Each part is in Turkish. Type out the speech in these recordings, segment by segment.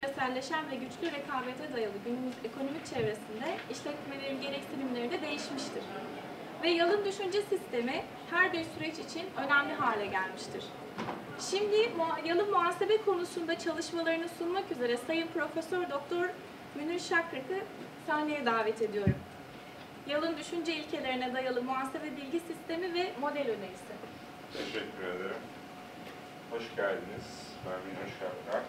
küreselleşen ve güçlü rekabete dayalı günümüz ekonomik çevresinde işletmelerin gereksinimleri de değişmiştir. Ve yalın düşünce sistemi her bir süreç için önemli hale gelmiştir. Şimdi yalın muhasebe konusunda çalışmalarını sunmak üzere Sayın Profesör Doktor Münir Şakrak'ı sahneye davet ediyorum. Yalın düşünce ilkelerine dayalı muhasebe bilgi sistemi ve model önerisi. Teşekkür ederim. Hoş geldiniz. Ben Münir Şakrak.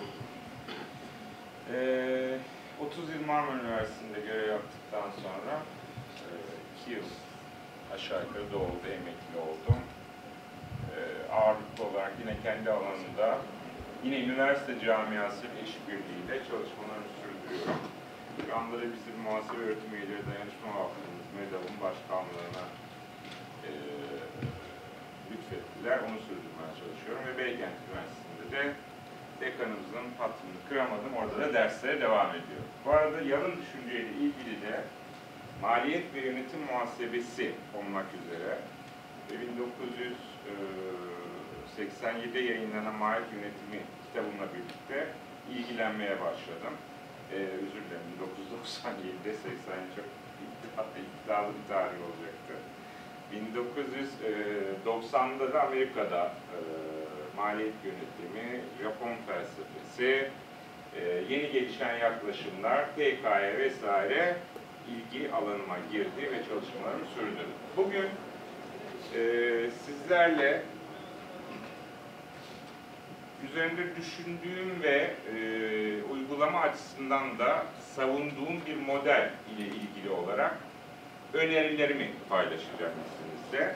30 yıl Marmara Üniversitesi'nde görev yaptıktan sonra 2 yıl aşağı yukarı oldu, emekli oldum. Ağırlıklı olarak yine kendi alanında, yine üniversite camiası işbirliğiyle çalışmalarımı sürdürüyorum. Şu anda da bizim Muhasebe Öğretim Üyeleri Dayanışma Vakfımız MEDAV'ın başkanlığına lütfettiler. Onu sürdürmeye çalışıyorum ve Beykent Üniversitesi'nde de dekanımızın patronu kıramadım. Orada da derslere devam ediyor. Bu arada yalın düşünceyle ilgili de maliyet ve yönetim muhasebesi olmak üzere 1987'de yayınlanan maliyet yönetimi kitabımla birlikte ilgilenmeye başladım. Özür dilerim, 1997'de 80 çok iddialı bir tarih olacaktı. 1990'da da Amerika'da maliyet yönetimi, Japon felsefesi, yeni gelişen yaklaşımlar, PK'ya vesaire ilgi alanıma girdi ve çalışmalarımı sürdürdüm. Bugün sizlerle üzerinde düşündüğüm ve uygulama açısından da savunduğum bir model ile ilgili olarak önerilerimi paylaşacağım sizle.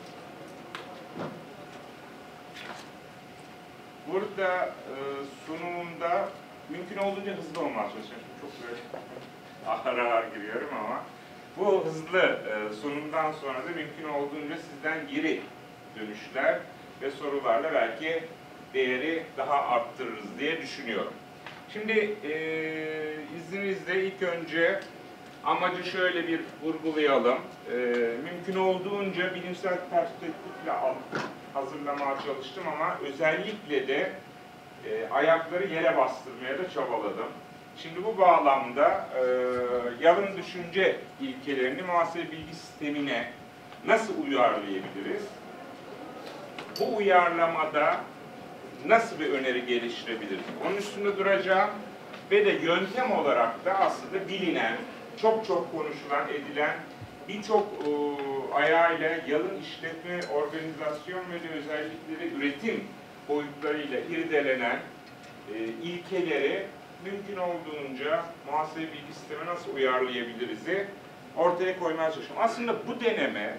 Burada sunumumda mümkün olduğunca hızlı olmaya çalışıyorum. Çok böyle ağır giriyorum ama bu hızlı sunumdan sonra da mümkün olduğunca sizden geri dönüşler ve sorularla belki değeri daha arttırırız diye düşünüyorum. Şimdi izninizle ilk önce amacı şöyle bir vurgulayalım. Mümkün olduğunca bilimsel perspektifle hazırlamaya çalıştım ama özellikle de ayakları yere bastırmaya da çabaladım. Şimdi bu bağlamda yalın düşünce ilkelerini muhasebe bilgi sistemine nasıl uyarlayabiliriz? Bu uyarlamada nasıl bir öneri geliştirebiliriz? Onun üstünde duracağım ve de yöntem olarak da aslında bilinen, çok konuşulan, edilen birçok ayağıyla yalın işletme, organizasyon ve de özellikleri üretim boyutlarıyla irdelenen ilkeleri mümkün olduğunca muhasebe bilgi sistemine nasıl uyarlayabiliriz'i ortaya koymaya çalışıyorum. Aslında bu deneme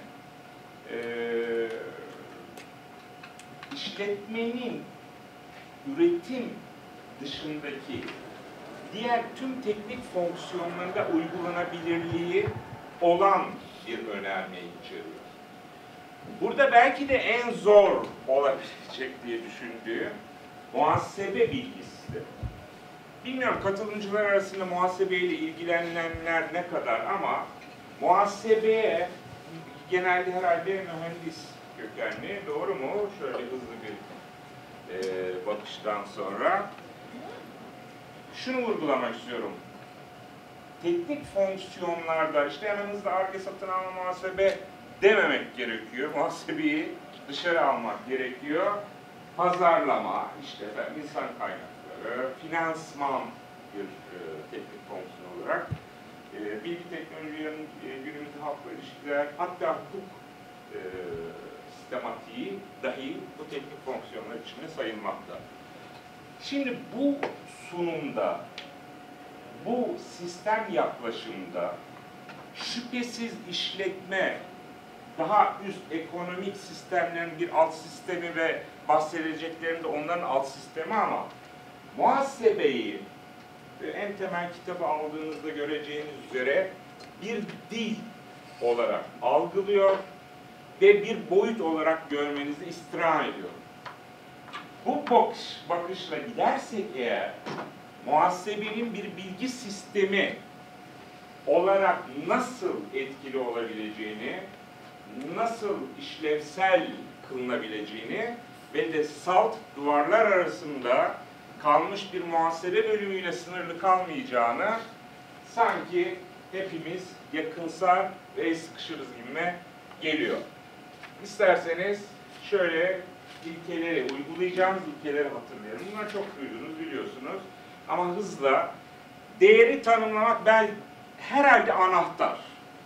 işletmenin üretim dışındaki diğer tüm teknik fonksiyonlarında uygulanabilirliği olan bir önermeyi içeriyor. Burada belki de en zor olabilecek diye düşündüğüm muhasebe bilgisi. Bilmiyorum katılımcılar arasında muhasebeyle ilgilenenler ne kadar ama muhasebeye genelde herhalde mühendis kökenli, doğru mu? Şöyle hızlı bir bakıştan sonra şunu vurgulamak istiyorum. Teknik fonksiyonlarda işte hemen hızlı Ar-Ge satın alma muhasebe dememek gerekiyor. Muhasebeyi dışarı almak gerekiyor. Pazarlama, işte insan kaynakları, finansman bir teknik fonksiyon olarak bilgi teknolojilerinin günümüzde halkla ilişkiler, hatta hukuk sistematiği dahi bu teknik fonksiyonlar içinde sayılmakta. Şimdi bu sunumda, bu sistem yaklaşımda şüphesiz işletme, daha üst ekonomik sistemlerin bir alt sistemi ve bahsedeceklerim de onların alt sistemi ama muhasebeyi en temel kitabı aldığınızda göreceğiniz üzere bir dil olarak algılıyor ve bir boyut olarak görmenizi istirham ediyorum. Bu bakışla gidersek eğer muhasebenin bir bilgi sistemi olarak nasıl etkili olabileceğini, nasıl işlevsel kılınabileceğini ve de salt duvarlar arasında kalmış bir muhasebe bölümüyle sınırlı kalmayacağını sanki hepimiz yakınsar ve el sıkışırız gibime geliyor. İsterseniz şöyle ilkeleri uygulayacağımız ilkeleri hatırlayalım. Bunları çok duydunuz, biliyorsunuz. Ama hızla değeri tanımlamak herhalde anahtar.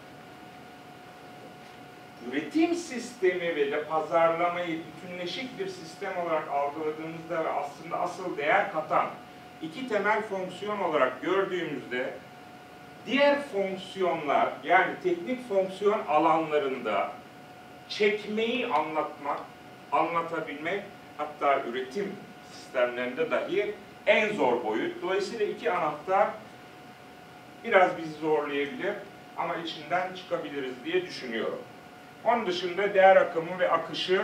Üretim sistemi ve de pazarlamayı bütünleşik bir sistem olarak algıladığımızda ve aslında asıl değer katan iki temel fonksiyon olarak gördüğümüzde diğer fonksiyonlar, yani teknik fonksiyon alanlarında çekmeyi anlatmak, anlatabilmek, hatta üretim sistemlerinde dahi en zor boyut. Dolayısıyla iki anahtar biraz bizi zorlayabilir ama içinden çıkabiliriz diye düşünüyorum. Onun dışında değer akımı ve akışı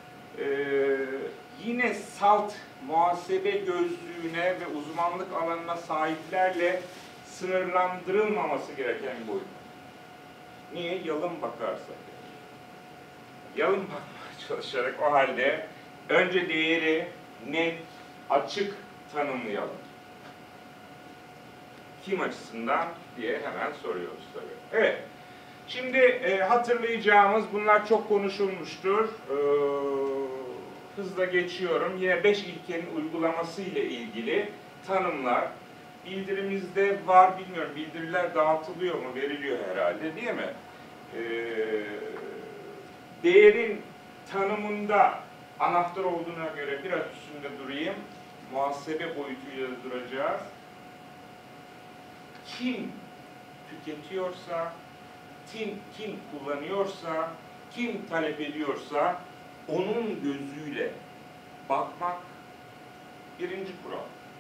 yine salt muhasebe gözlüğüne ve uzmanlık alanına sahiplerle sınırlandırılmaması gereken bir boyut. Niye? Yalın bakarsak. Yalın bakmaya çalışarak o halde önce değeri net, açık tanımlayalım. Kim açısından diye hemen soruyoruz tabii. Evet. Şimdi hatırlayacağımız, bunlar çok konuşulmuştur. Hızla geçiyorum. Yine 5 ilkenin uygulaması ile ilgili tanımlar. Bildirimizde var, bilmiyorum. Bildiriler dağıtılıyor mu? Veriliyor herhalde, değil mi? Değerin tanımında anahtar olduğuna göre biraz üstünde durayım. Muhasebe boyutuyla da duracağız. Kim tüketiyorsa, kim kullanıyorsa, kim talep ediyorsa onun gözüyle bakmak birinci kural.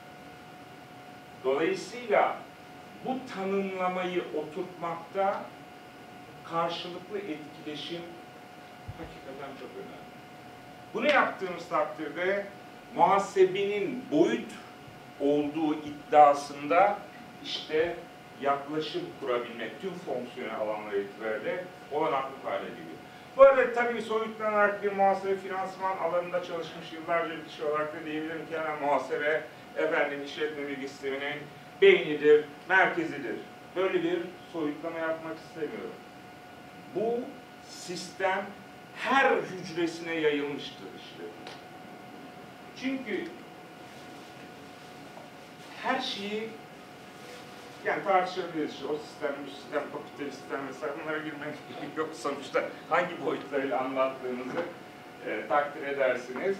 Dolayısıyla bu tanımlamayı oturtmakta karşılıklı etkileşim hakikaten çok önemli. Bunu yaptığımız takdirde muhasebenin boyut olduğu iddiasında işte yaklaşım kurabilmek tüm fonksiyonel alanları itibariyle olanaklı hale geliyor. Bu arada tabii soyutlanarak bir muhasebe finansman alanında çalışmış yıllarca bir kişi olarak da diyebilirim ki hemen muhasebe işletme bilgi sisteminin beynidir, merkezidir. Böyle bir soyutlama yapmak istemiyorum. Bu sistem her hücresine yayılmıştır işte. Çünkü her şeyi yani tartışabiliriz işte, o sistem, bu sistem, kapitalist sistem vesaire, bunlara girmek yok sonuçta. Hangi boyutlarıyla anlattığınızı takdir edersiniz.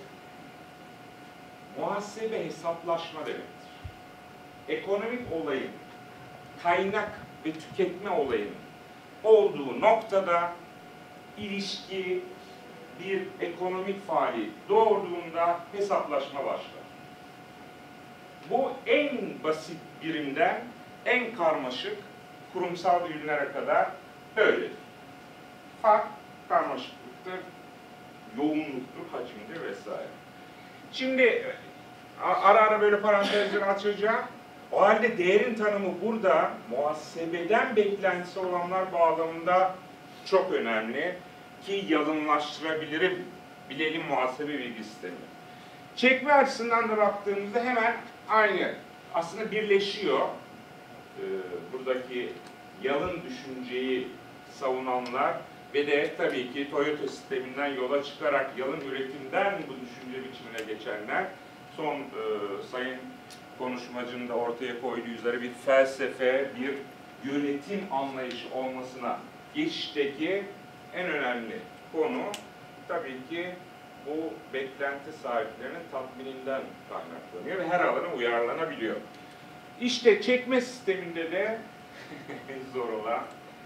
Muhasebe hesaplaşma demektir. Ekonomik olayın, kaynak ve tüketme olayının olduğu noktada ilişki, bir ekonomik faaliyet doğurduğunda hesaplaşma başlar. Bu en basit birimden en karmaşık kurumsal ürünlere kadar böyledir. Fark karmaşıklıktır, yoğunluktur, hacimdir vesaire. Şimdi ara ara böyle parantezleri açacağım. O halde değerin tanımı burada muhasebeden beklentisi olanlar bağlamında çok önemli ki yalınlaştırabilirim, bilelim muhasebe bilgi sistemi. Çekme açısından da baktığımızda hemen aynı. Aslında birleşiyor. Buradaki yalın düşünceyi savunanlar ve de tabii ki Toyota sisteminden yola çıkarak yalın üretimden bu düşünce biçimine geçenler, son sayın konuşmacının da ortaya koyduğu üzere bir felsefe, bir yönetim anlayışı olmasına geçişteki en önemli konu tabii ki bu beklenti sahiplerinin tatmininden kaynaklanıyor ve her alana uyarlanabiliyor. İşte çekme sisteminde de zor olan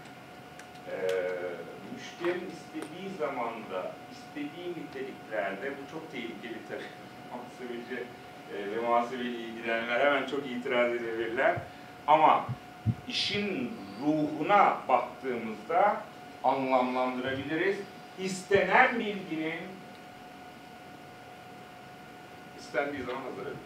müşterinin istediği zamanda, istediği niteliklerde, bu çok tehlikeli tabii. Muhasebeci ve muhasebeyle ilgilenenler hemen çok itiraz edebilirler. Ama işin ruhuna baktığımızda anlamlandırabiliriz. İstenen bilginin istendiği zaman hazır edilir.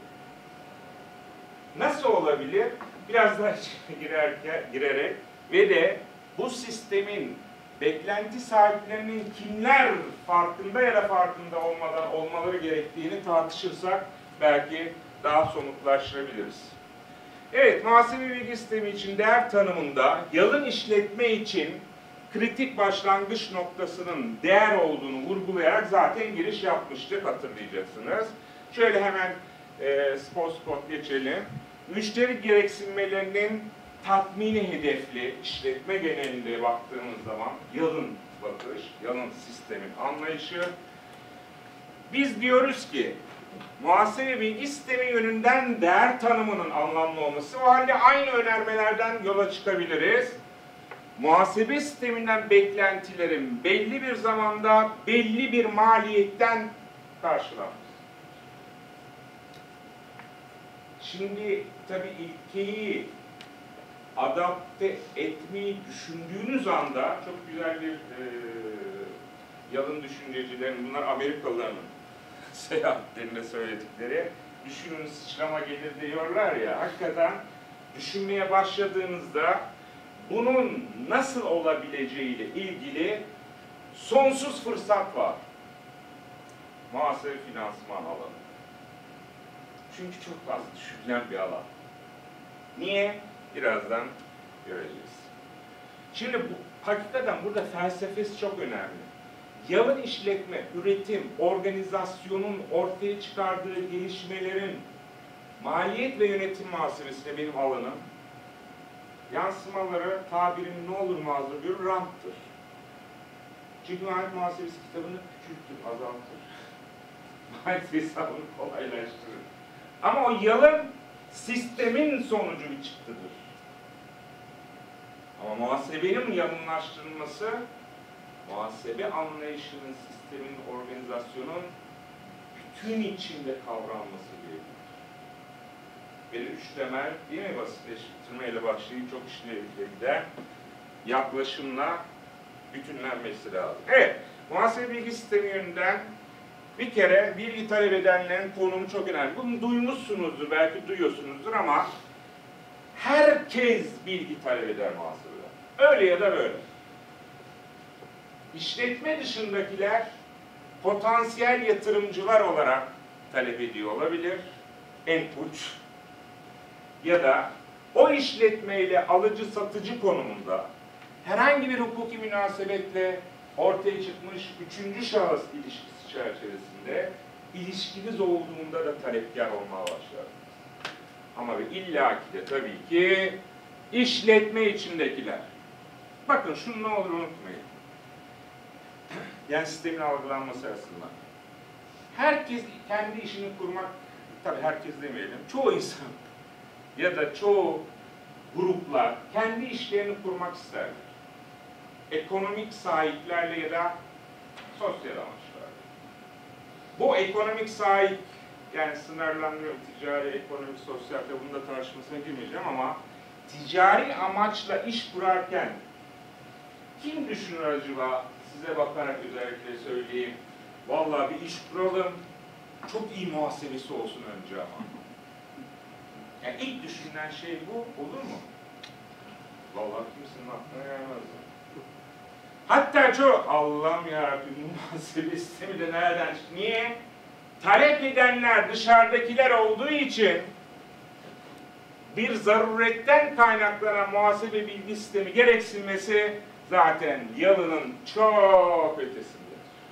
Nasıl olabilir? Biraz daha girerek ve de bu sistemin beklenti sahiplerinin kimler farkında ya da farkında olmadan olmaları gerektiğini tartışırsak belki daha somutlaştırabiliriz. Evet, muhasebe bilgi sistemi için değer tanımında yalın işletme için kritik başlangıç noktasının değer olduğunu vurgulayarak zaten giriş yapmıştık, hatırlayacaksınız. Şöyle hemen spot geçelim. Müşteri gereksinmelerinin tatmini hedefli işletme genelinde baktığımız zaman yalın bakış, yalın sistemin anlayışı. Biz diyoruz ki muhasebe bilgi sistemi yönünden değer tanımının anlamlı olması, o halde aynı önermelerden yola çıkabiliriz. Muhasebe sisteminden beklentilerin belli bir zamanda belli bir maliyetten karşılanması. Şimdi tabii ilkeyi adapte etmeyi düşündüğünüz anda çok güzel bir yalın düşüncecilerin, bunlar Amerikalıların seyahatlerinde söyledikleri, düşünün sıçrama gelir diyorlar ya, hakikaten düşünmeye başladığınızda bunun nasıl olabileceğiyle ilgili sonsuz fırsat var. Muhasebe finansman alanı. Çünkü çok fazla düşünülen bir alan. Niye? Birazdan göreceğiz. Şimdi hakikaten burada felsefesi çok önemli. Yalın işletme, üretim, organizasyonun ortaya çıkardığı gelişmelerin maliyet ve yönetim muhasebesinde benim alanım. Yansımaları tabirin ne olur mazur bir ranttır. Çünkü maliyet muhasebesi kitabını küçültür, azaltır. Maliyet hesabını kolaylaştırır. Ama o yalın sistemin sonucu bir çıktıdır. Ama muhasebenin yalınlaştırılması, muhasebe anlayışının, sistemin, organizasyonun bütün içinde kavranması gerekir. Böyle üç temel, değil mi, basitleştirmeyle başlayıp çok işlevlikle gider, yaklaşımla bütünlenmesi lazım. Evet, muhasebe bilgi sistemi yönünden bir kere bilgi talep edenlerin konumu çok önemli. Bunu duymuşsunuzdur, belki duyuyorsunuzdur ama herkes bilgi talep eder muhasebeden. Öyle ya da böyle. İşletme dışındakiler potansiyel yatırımcılar olarak talep ediyor olabilir. En uç. Ya da o işletmeyle alıcı satıcı konumunda herhangi bir hukuki münasebetle ortaya çıkmış üçüncü şahıs ilişkisi çerçevesinde ilişkiniz olduğunda da talepkar olmaya başlarsınız. Ama illaki de tabii ki işletme içindekiler. Bakın şunu ne olur unutmayın. Yani sistemin algılanması açısından. Herkes kendi işini kurmak, tabii herkes demeyelim, çoğu insan ya da çoğu gruplar kendi işlerini kurmak isterler. Ekonomik sahiplerle ya da sosyal amaçlarla. Bu ekonomik sahip, yani sınırlanmıyor, ticari, ekonomik, sosyal, bunun da tartışmasına girmeyeceğim ama ticari amaçla iş kurarken kim düşünür acaba, size bakarak özellikle söyleyeyim, vallahi bir iş kuralım, çok iyi muhasebesi olsun önce ama. Yani ilk düşünülen şey bu, olur mu? Vallahi kimsenin aklına gelmez. Hatta çok, Allah'ım yarabbim, muhasebe sistemi de nereden çıktı? Niye? Talep edenler dışarıdakiler olduğu için bir zaruretten kaynaklanan muhasebe bilgi sistemi gereksinmesi zaten yalının çok ötesindedir.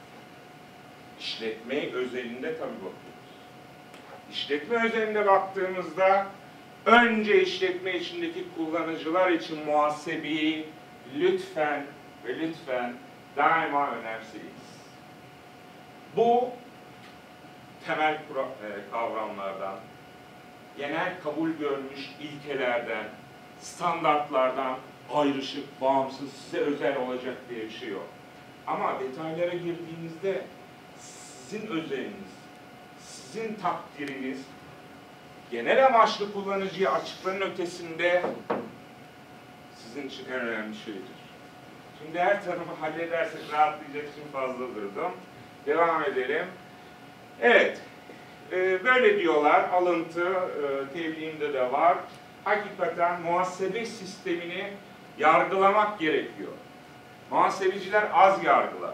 İşletme özelinde tabii bakıyoruz. İşletme özelinde baktığımızda önce işletme içindeki kullanıcılar için muhasebeyi lütfen ve lütfen daima önemseyiz. Bu temel kavramlardan, genel kabul görmüş ilkelerden, standartlardan ayrışık, bağımsız, size özel olacak diye bir şey yok. Ama detaylara girdiğinizde sizin özeliniz, sizin takdiriniz, genel amaçlı kullanıcıya açıkların ötesinde sizin için en önemli şeydir. Şimdi değer tanımı halledersek rahatlayacak için fazla durdum. Devam edelim. Evet, böyle diyorlar, alıntı tebliğimde de var. Hakikaten muhasebe sistemini yargılamak gerekiyor. Muhasebeciler az yargılar.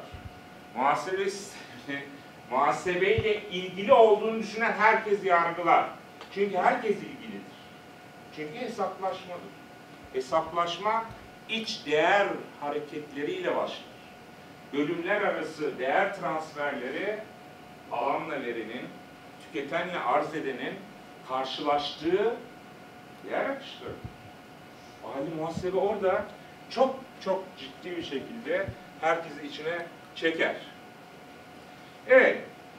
Muhasebe sistemi, muhasebeyle ilgili olduğunu düşünen herkes yargılar. Çünkü herkes ilgilidir. Çünkü hesaplaşmadır. Hesaplaşma iç değer hareketleriyle başlar. Bölümler arası değer transferleri alanla verinin, tüketenle arz edenin karşılaştığı değer akışları. Mali muhasebe orada çok çok ciddi bir şekilde herkesi içine çeker. Evet.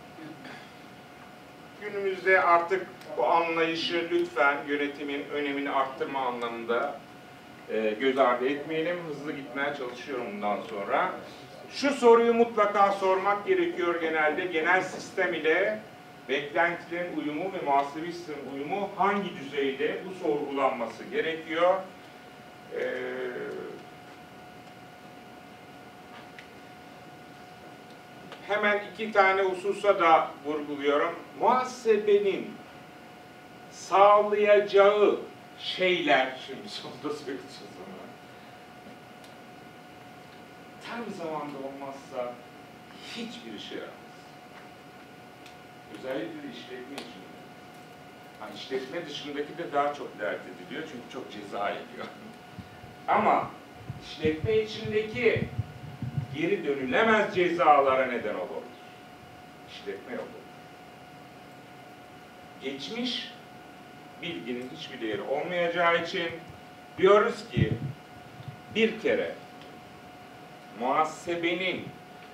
Günümüzde artık bu anlayışı lütfen yönetimin önemini arttırma anlamında göz ardı etmeyelim. Hızlı gitmeye çalışıyorum bundan sonra. Şu soruyu mutlaka sormak gerekiyor genelde. Genel sistem ile beklentilerin uyumu ve muhasebe sistemin uyumu hangi düzeyde, bu sorgulanması gerekiyor. Hemen iki tane hususa da vurguluyorum. Muhasebenin sağlayacağı şeyler, şimdi sonunda söyleyeceğiz ama, tam zamanda olmazsa hiçbir işe yaramaz. Özellikle de işletme içinde. Yani işletme dışındaki de daha çok dert ediliyor çünkü çok ceza ediyor. Ama işletme içindeki geri dönülemez cezalara neden olur. İşletme yolu. Geçmiş bilginin hiçbir değeri olmayacağı için diyoruz ki bir kere muhasebenin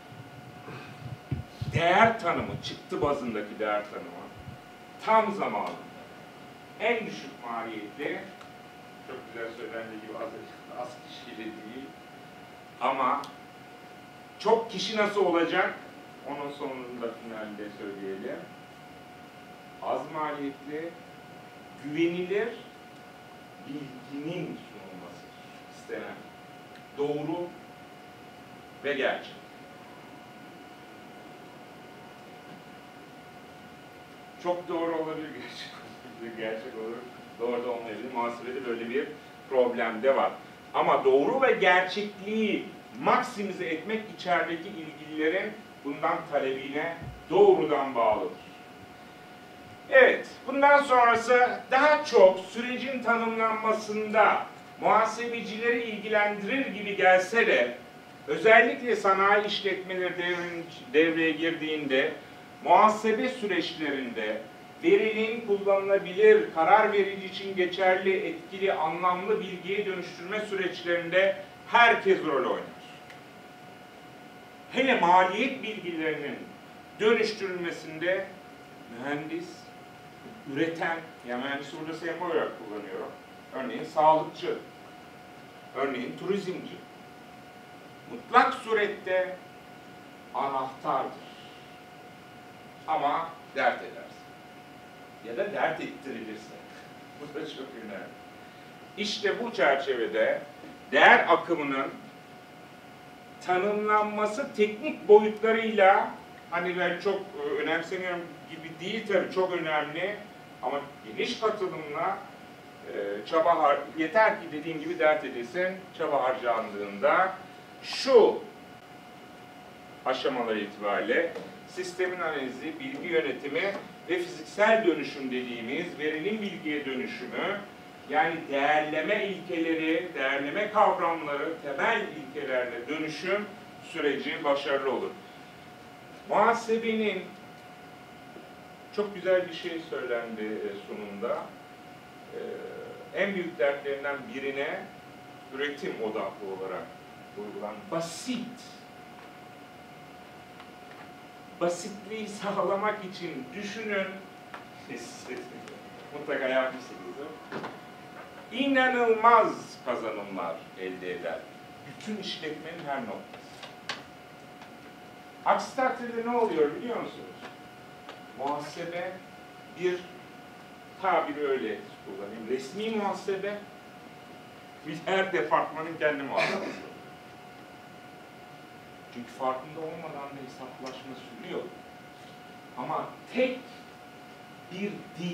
değer tanımı, çıktı bazındaki değer tanımı tam zamanında en düşük maliyetli, çok güzel söylendiği gibi az kişiyle değil ama çok kişi nasıl olacak? Onun sonunda finalde söyleyelim. Az maliyetli, güvenilir bilginin sunulması istenen. Doğru ve gerçek. Çok doğru olabilir, gerçek olur. Doğru da olmayabilir. Muhasebede böyle bir problem de var. Ama doğru ve gerçekliği maksimize etmek içerideki ilgililerin bundan talebine doğrudan bağlıdır. Evet, bundan sonrası daha çok sürecin tanımlanmasında muhasebecileri ilgilendirir gibi gelse de özellikle sanayi işletmeleri devreye girdiğinde muhasebe süreçlerinde verinin kullanılabilir, karar verici için geçerli, etkili, anlamlı bilgiye dönüştürme süreçlerinde herkes rol oynar. Hele maliyet bilgilerinin dönüştürülmesinde mühendis, üreten, yani mühendis burada sembol olarak kullanıyorum. Örneğin sağlıkçı, örneğin turizmci. Mutlak surette anahtardır. Ama dert ederse. Ya da dert ettirilirse. Bu da çok önemli. İşte bu çerçevede değer akımının tanımlanması teknik boyutlarıyla, hani ben çok önemsemiyorum gibi değil tabii, çok önemli ama geniş katılımla yeter ki dediğim gibi dert edilsin, çaba harcandığında şu aşamalar itibariyle sistemin analizi, bilgi yönetimi ve fiziksel dönüşüm dediğimiz verinin bilgiye dönüşümü, yani değerleme ilkeleri, değerleme kavramları, temel ilkelerle dönüşüm süreci başarılı olur. Muhasebenin çok güzel bir şey söylendi sunumda. En büyük dertlerinden birine üretim odaklı olarak uygulanan basitliği sağlamak için düşünün, mutlaka yapmışsınızdır, İnanılmaz kazanımlar elde eder. Bütün işletmenin her noktası. Aksi takdirde ne oluyor biliyor musunuz? Muhasebe bir tabiri öyle kullanayım. Resmi muhasebe bir her departmanın kendi muhasebesi. Çünkü farkında olmadan da hesaplaşma sürüyor. Ama tek bir dil,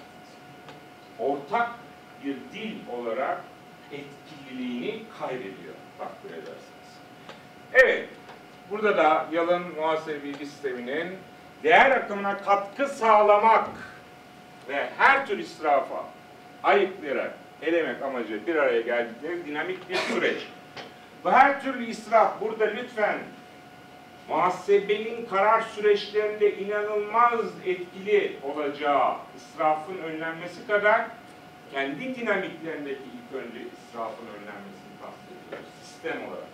ortak bir dil olarak etkililiğini kaybediyor takdir edersiniz. Evet, burada da yalın muhasebe bilgi sisteminin değer akımına katkı sağlamak ve her tür israfa ayıklayarak elemek amacı bir araya geldikleri dinamik bir süreç. Bu her türlü israf burada lütfen muhasebenin karar süreçlerinde inanılmaz etkili olacağı israfın önlenmesi kadar kendi dinamiklerindeki ilk önce israfın önlenmesini kastediyoruz sistem olarak.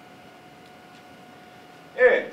Evet.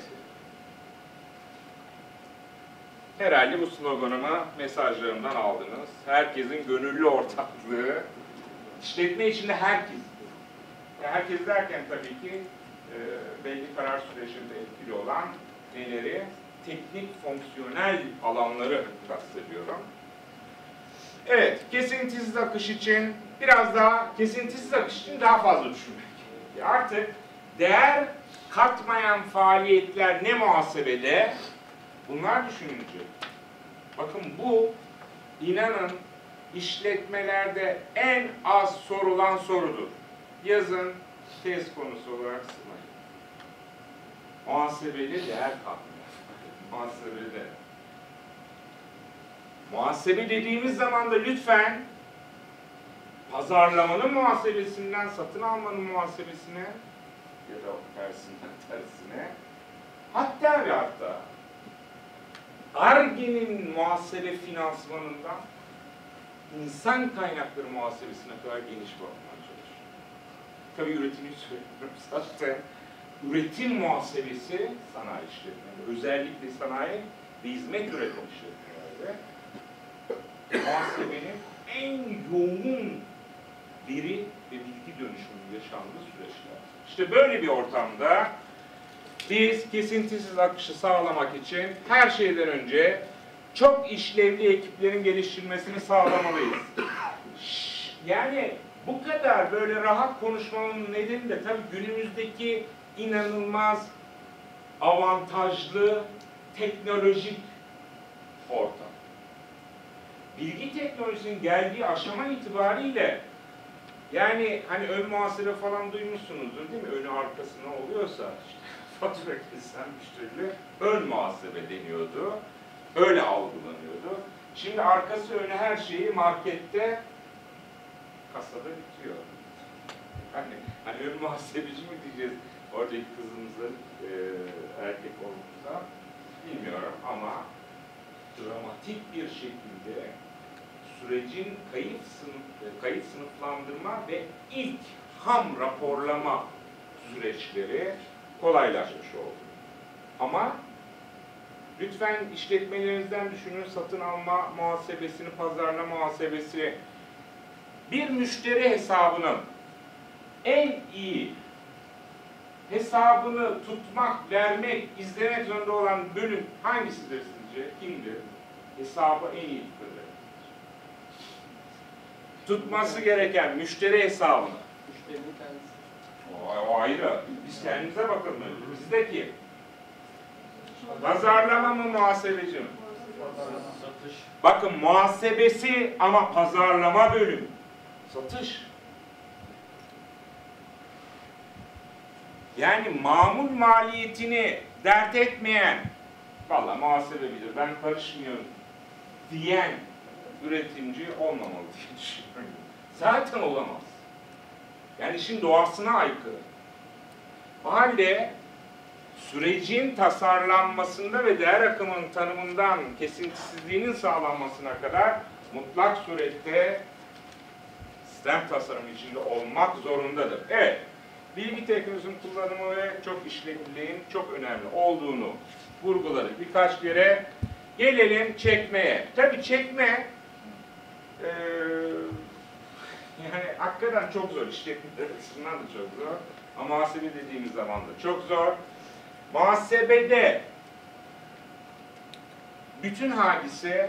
Herhalde bu sloganımı mesajlarımdan aldınız. Herkesin gönüllü ortaklığı, işletme içinde herkes. Herkes derken tabii ki belli karar sürecinde etkili olan neleri? Teknik, fonksiyonel alanları kastediyorum. Evet, kesintisiz akış için biraz daha, kesintisiz akış için daha fazla düşünmek. Artık değer katmayan faaliyetler ne muhasebede? Bunlar düşünülecek. Bakın bu, inanın işletmelerde en az sorulan sorudur. Yazın tez konusu olarak sınayın. Muhasebede değer katmıyor. Muhasebede. Muhasebe dediğimiz zaman da lütfen pazarlamanın muhasebesinden satın almanın muhasebesine ya da tersinden tersine hatta ve hatta Ar-Ge'nin muhasebe finansmanından insan kaynakları muhasebesine kadar geniş bakmaya çalışıyor. Tabii üretimi söylüyorum zaten. Üretim muhasebesi sanayi işletmeleri, özellikle sanayi ve hizmet üretim işletmeleri muhasebenin en yoğun veri ve bilgi dönüşümünün yaşandığı süreçler. İşte böyle bir ortamda biz kesintisiz akışı sağlamak için her şeyden önce çok işlevli ekiplerin geliştirilmesini sağlamalıyız. Yani bu kadar böyle rahat konuşmamın nedeni de tabii günümüzdeki inanılmaz avantajlı teknolojik ortam. Bilgi teknolojisinin geldiği aşama itibariyle yani hani ön muhasebe falan duymuşsunuzdur değil mi? Önü arkasına oluyorsa işte fatura kesen müşteriyle ön muhasebe deniyordu. Öyle algılanıyordu. Şimdi arkası önü her şeyi markette kasada bitiyor. Hani ön muhasebeci mi diyeceğiz oradaki kızımızın erkek olduğumuza bilmiyorum ama dramatik bir şekilde sürecin kayıt sınıflandırma ve ilk ham raporlama süreçleri kolaylaşmış oldu. Ama lütfen işletmelerinizden düşünün, satın alma muhasebesini, pazarlama muhasebesi, bir müşteri hesabının en iyi hesabını tutmak, vermek, izlemek zorunda olan bölüm hangisidir sizce? Kimdir? Hesabı en iyi tutar. Tutması gereken müşteri hesabını. Müşterinin kendisi. O ayrı. Biz kendimize bakalım. Bizdeki pazarlama mı, muhasebeci mi? Satış. Bakın muhasebesi ama pazarlama bölümü. Satış. Yani mamul maliyetini dert etmeyen, vallahi muhasebe bilir, ben karışmıyorum diyen üretimci olmamalı diye düşünüyorum. Zaten olamaz. Yani işin doğasına aykırı. O halde sürecin tasarlanmasında ve değer akımının tanımından kesintisizliğinin sağlanmasına kadar mutlak surette sistem tasarımı içinde olmak zorundadır. Evet, bilgi teknolojisinin kullanımı ve çok işlevliliğin çok önemli olduğunu vurguladık birkaç kere. Gelelim çekmeye. Tabii çekme yani hakikaten çok zor. İşletmeler açısından da çok zor. Ama muhasebe dediğimiz zaman da çok zor. Muhasebede bütün hadise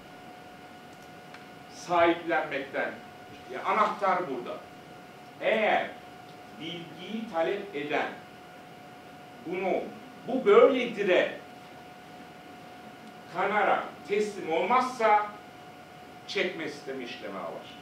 sahiplenmekten. Yani anahtar burada. Eğer bilgiyi talep eden bu böyledir'e kanarak teslim olmazsa çekme sistemi işlemeye başlar.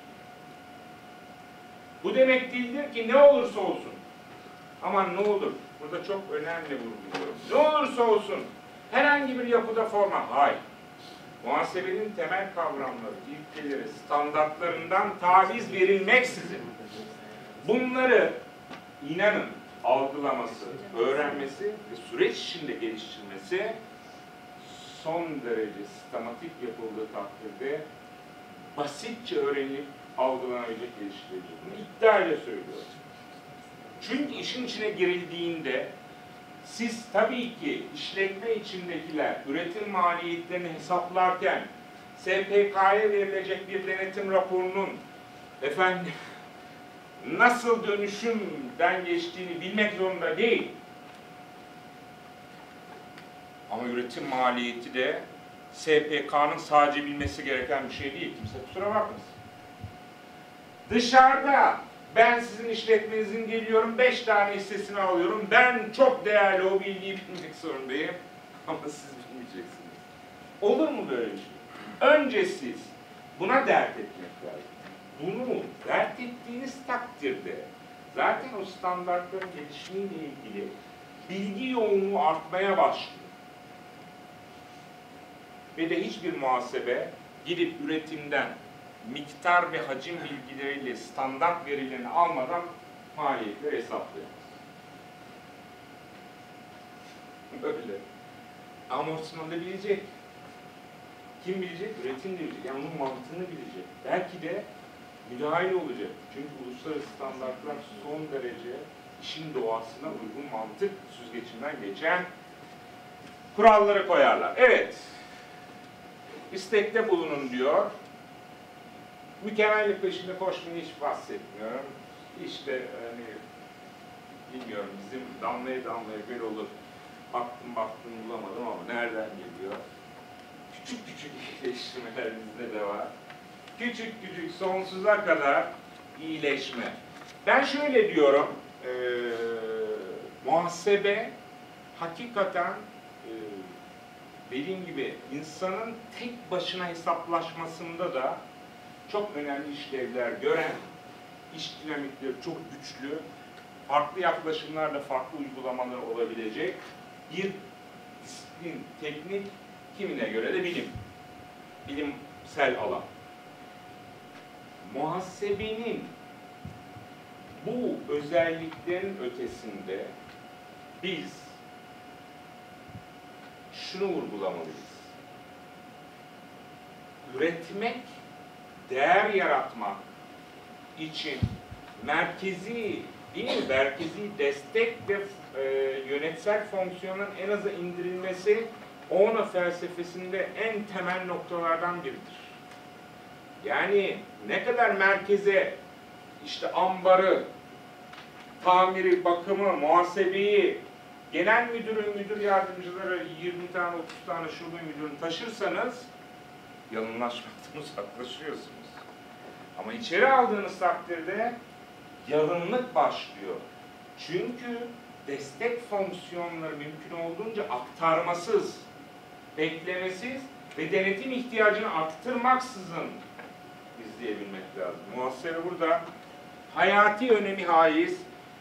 Bu demek değildir ki ne olursa olsun. Aman ne olur. Burada çok önemli vurguluyorum. Ne olursa olsun. Herhangi bir yapıda forma. Hayır. muhasebenin temel kavramları, ilkeleri, standartlarından taviz verilmeksizin bunları inanın algılaması, öğrenmesi ve süreç içinde geliştirmesi son derece sistematik yapıldığı takdirde basitçe öğrenilip algılanabilecek, geliştirilecek. Bunu iddiayla söylüyorum. Çünkü işin içine girildiğinde siz tabii ki işletme içindekiler üretim maliyetlerini hesaplarken SPK'ya verilecek bir denetim raporunun efendim nasıl dönüşümden geçtiğini bilmek zorunda değil. Ama üretim maliyeti de SPK'nın sadece bilmesi gereken bir şey değil. Kimse kusura bakmasın. Dışarıda ben sizin işletmenizin geliyorum, 5 tane hissesini alıyorum. Ben çok değerli o bilgiyi bilmek zorundayım. Ama siz bilmeyeceksiniz. Olur mu böyle bir şey? Önce siz buna dert etmek lazım. Bunu dert ettiğiniz takdirde zaten o standartların gelişimiyle ilgili bilgi yoğunluğu artmaya başlıyor. Ve de hiçbir muhasebe gidip üretimden miktar ve hacim bilgileriyle standart verilerini almadan maliyetleri hesaplayamaz. Böyle. Amortismanı da bilecek. Kim bilecek? Üretim de bilecek. Yani onun mantığını bilecek. Belki de müdahil olacak. Çünkü uluslararası standartlar son derece işin doğasına uygun mantık süzgecinden geçen kuralları koyarlar. Evet. İstekte bulunun diyor. Mükemmellik peşinde koşmayı hiç bahsetmiyorum. İşte hani bilmiyorum bizim damlaya damlaya göl olur. Baktım bulamadım ama nereden geliyor? Küçük küçük iyileştirmelerimizde de var. Küçük küçük sonsuza kadar iyileşme. Ben şöyle diyorum, muhasebe hakikaten dediğim gibi insanın tek başına hesaplaşmasında da çok önemli işlevler gören, iş dinamikleri çok güçlü, farklı yaklaşımlarla farklı uygulamalar olabilecek bir disiplin, teknik, kimine göre de bilim. Bilimsel alan. Muhasebenin bu özelliklerin ötesinde biz şunu vurgulamalıyız. Üretmek, değer yaratmak için merkezi, değil mi? Merkezi destek ve yönetsel fonksiyonun en aza indirilmesi ONA felsefesinde en temel noktalardan biridir. Yani ne kadar merkeze işte ambarı, tamiri, bakımı, muhasebeyi, genel müdürün, müdür yardımcıları 20 tane, 30 tane şube müdürünü taşırsanız yalınlaşmaktan uzaklaşıyorsunuz. Ama içeri aldığınız takdirde yalınlık başlıyor. Çünkü destek fonksiyonları mümkün olduğunca aktarmasız, beklemesiz ve denetim ihtiyacını arttırmaksızın izleyebilmek lazım. Muhasebe burada hayati önemi haiz,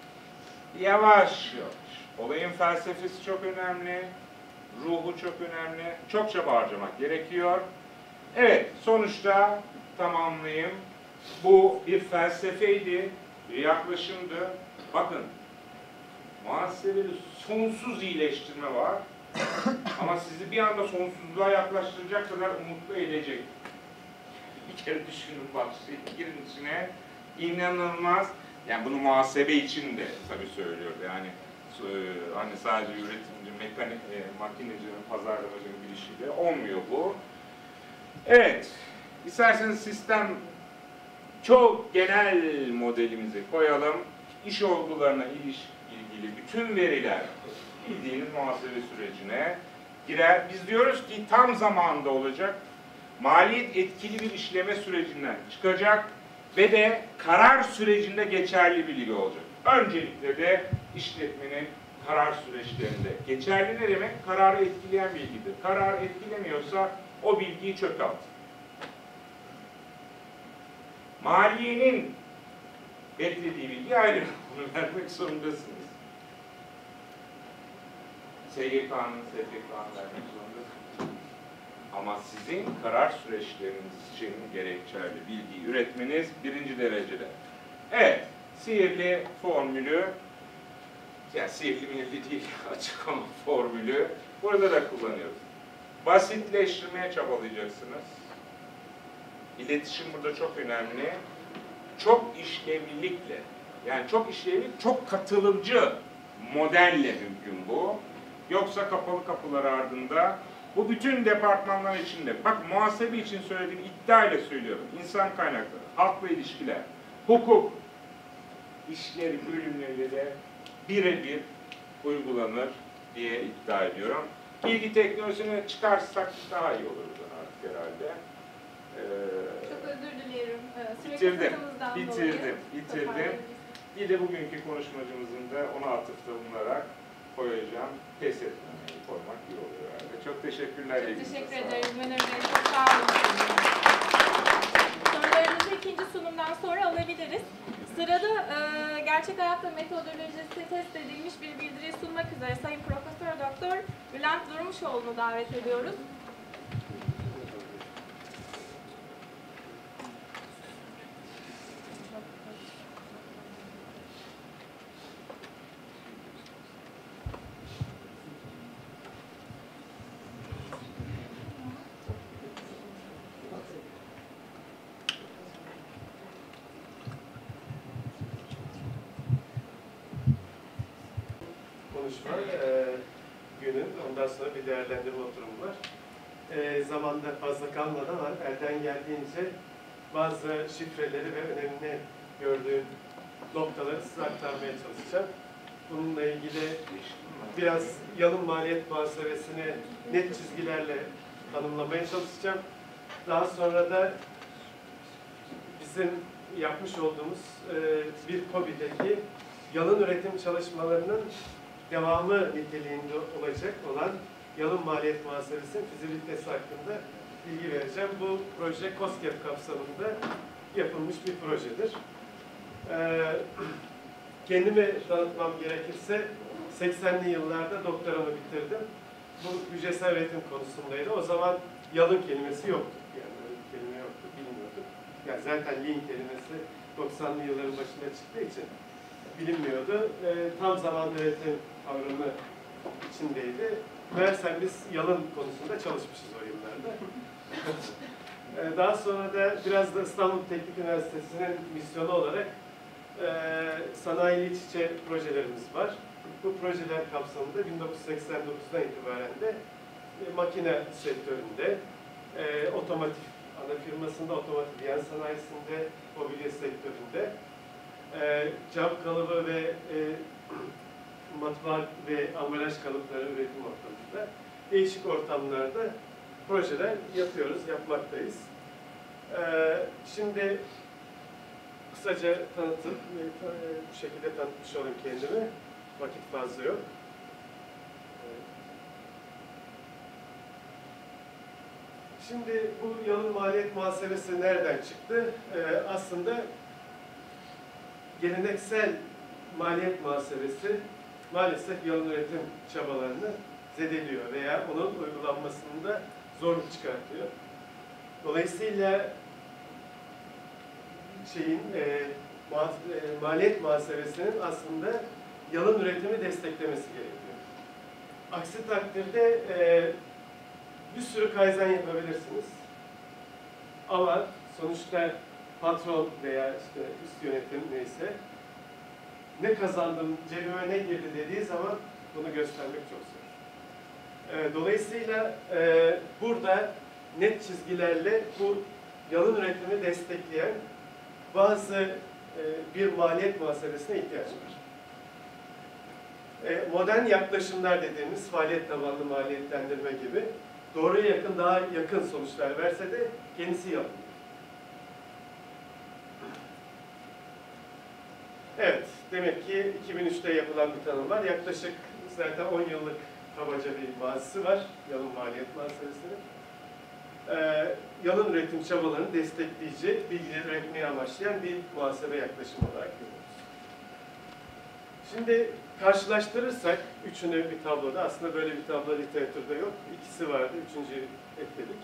yavaş yavaş. Olayın felsefesi çok önemli, ruhu çok önemli, çok çaba harcamak gerekiyor. Evet, sonuçta tamamlayayım. Bu bir felsefeydi, bir yaklaşımdı. Bakın, muhasebede sonsuz iyileştirme var. Ama sizi bir anda sonsuzluğa yaklaştıracak kadar umutlu edecek. Bir kere düşünün, başlayın, girin içine. İnanılmaz. Yani bunu muhasebe için de tabii söylüyor. Yani hani sadece üretimci, mekanik, makinecinin, pazarlamacının bir işiyle olmuyor bu. Evet. İsterseniz sistem çok genel modelimizi koyalım. İş olgularına ilgili bütün veriler bildiğiniz muhasebe sürecine girer. Biz diyoruz ki tam zamanında olacak. Maliyet etkili bir işleme sürecinden çıkacak ve de karar sürecinde geçerli bilgi olacak. Öncelikle de işletmenin karar süreçlerinde. Geçerli ne demek? Kararı etkileyen bilgidir. Karar etkilemiyorsa o bilgiyi çöpe at. Maliyenin beklediği bilgi ayrı. Bunu vermek zorundasınız. SGK'nın, SPK'nın vermek zorundasınız. Ama sizin karar süreçleriniz için gerekçeli bilgiyi üretmeniz birinci derecede. Evet, sihirli formülü, yani sihirli milli değil, açık ama formülü burada da kullanıyoruz. Basitleştirmeye çabalayacaksınız. İletişim burada çok önemli. Çok işlevlilikle, yani çok işlevli, çok katılımcı modelle mümkün bu. Yoksa kapalı kapılar ardında, bu bütün departmanlar içinde, bak muhasebe için söylediğim iddiayla söylüyorum, insan kaynakları, halkla ilişkiler, hukuk işleri, bölümleri de birebir uygulanır diye iddia ediyorum. Bilgi teknolojisini çıkarsak daha iyi olur artık herhalde. Çok özür diliyorum. Bitirdim. Bir de bugünkü konuşmacımızın da ona atıfta bulunarak koyacağım. Pes etmemeyi koymak iyi oluyor herhalde. Çok teşekkürler. Çok teşekkür ederiz Münir Bey. Çok sağ olun. Sorularınızı ikinci sunumdan sonra alabiliriz. Sırada gerçek hayatta metodolojisi test edilmiş bir bildiri sunmak üzere Sayın Profesör Doktor Bülent Durmuşoğlu'nu davet ediyoruz. Konuşma günün, ondan sonra bir değerlendirme oturumu var. Zamanda fazla kalmadı ama elden geldiğince bazı şifreleri ve önemli gördüğüm noktaları size aktarmaya çalışacağım. Bununla ilgili biraz yalın maliyet muhasebesini net çizgilerle tanımlamaya çalışacağım. Daha sonra da bizim yapmış olduğumuz bir KOBİ'deki yalın üretim çalışmalarının devamı niteliğinde olacak olan yalın maliyet muhasebesinin fizibilitesi hakkında bilgi vereceğim. Bu proje KOSGEB kapsamında yapılmış bir projedir. Kendimi tanıtmam gerekirse 80'li yıllarda doktoramı bitirdim. Bu hücresel üretim konusundaydı. O zaman yalın kelimesi yoktu. Yani öyle bir kelime yoktu, bilmiyorduk. Yani zaten lean kelimesi 90'lı yılların başında çıktığı için bilinmiyordu. Tam zamanlı üretim kavramı içindeydi. Meğersem biz yalın konusunda çalışmışız o yıllarda. Daha sonra da biraz da İstanbul Teknik Üniversitesi'nin misyonu olarak sanayi iç içe projelerimiz var. Bu projeler kapsamında 1989'dan itibaren de makine sektöründe, otomotiv ana firmasında, otomotiv yan sanayisinde, mobilya sektöründe, cam kalıbı ve matbaa ve ambalaj kalıpları üretim ortamında değişik ortamlarda projeler yapıyoruz, yapmaktayız. Şimdi kısaca tanıtıp bu şekilde tanıtmış olayım kendimi. Vakit fazla yok. Şimdi bu yalın maliyet muhasebesi nereden çıktı? Aslında geleneksel maliyet muhasebesi maalesef yalın üretim çabalarını zedeliyor veya onun uygulanmasında zorluk çıkartıyor. Dolayısıyla maliyet muhasebesinin aslında yalın üretimi desteklemesi gerekiyor. Aksi takdirde bir sürü kaizen yapabilirsiniz. Ama sonuçta patron veya işte üst yönetim neyse ne kazandım, cebime ne girdi dediği zaman bunu göstermek çok zor. Dolayısıyla burada net çizgilerle bu yalın üretimi destekleyen bazı bir maliyet muhasebesine ihtiyaç var. Modern yaklaşımlar dediğimiz faaliyet tabanlı maliyetlendirme gibi doğruya yakın, daha yakın sonuçlar verse de kendisi yapılıyor. Evet, demek ki 2003'te yapılan bir tanım var. Yaklaşık zaten 10 yıllık kabaca bir bazısı var yalın maliyet muhasebesinin. Yalın üretim çabalarını destekleyici, bilgileri üretmeyi amaçlayan bir muhasebe yaklaşımı olarak görüyoruz. Şimdi karşılaştırırsak üçünü bir tabloda, aslında böyle bir tablo literatürde yok. İkisi vardı, üçüncüyü ekledik.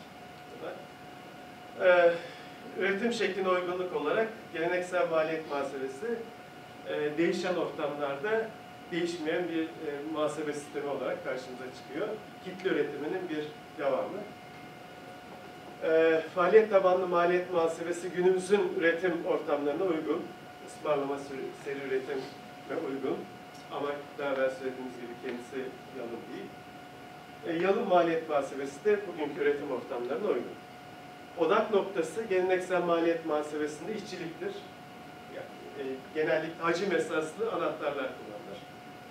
Üretim şekline uygunluk olarak geleneksel maliyet muhasebesi değişen ortamlarda değişmeyen bir muhasebe sistemi olarak karşımıza çıkıyor. Kitle üretiminin bir devamı. Faaliyet tabanlı maliyet muhasebesi günümüzün üretim ortamlarına uygun. Ismarlama seri üretime uygun. Ama daha evvel söylediğimiz gibi kendisi yalın değil. Yalın maliyet muhasebesi de bugünkü üretim ortamlarına uygun. Odak noktası geleneksel maliyet muhasebesinde işçiliktir. Yani, genellikle hacim esaslı anahtarlar kullanılır.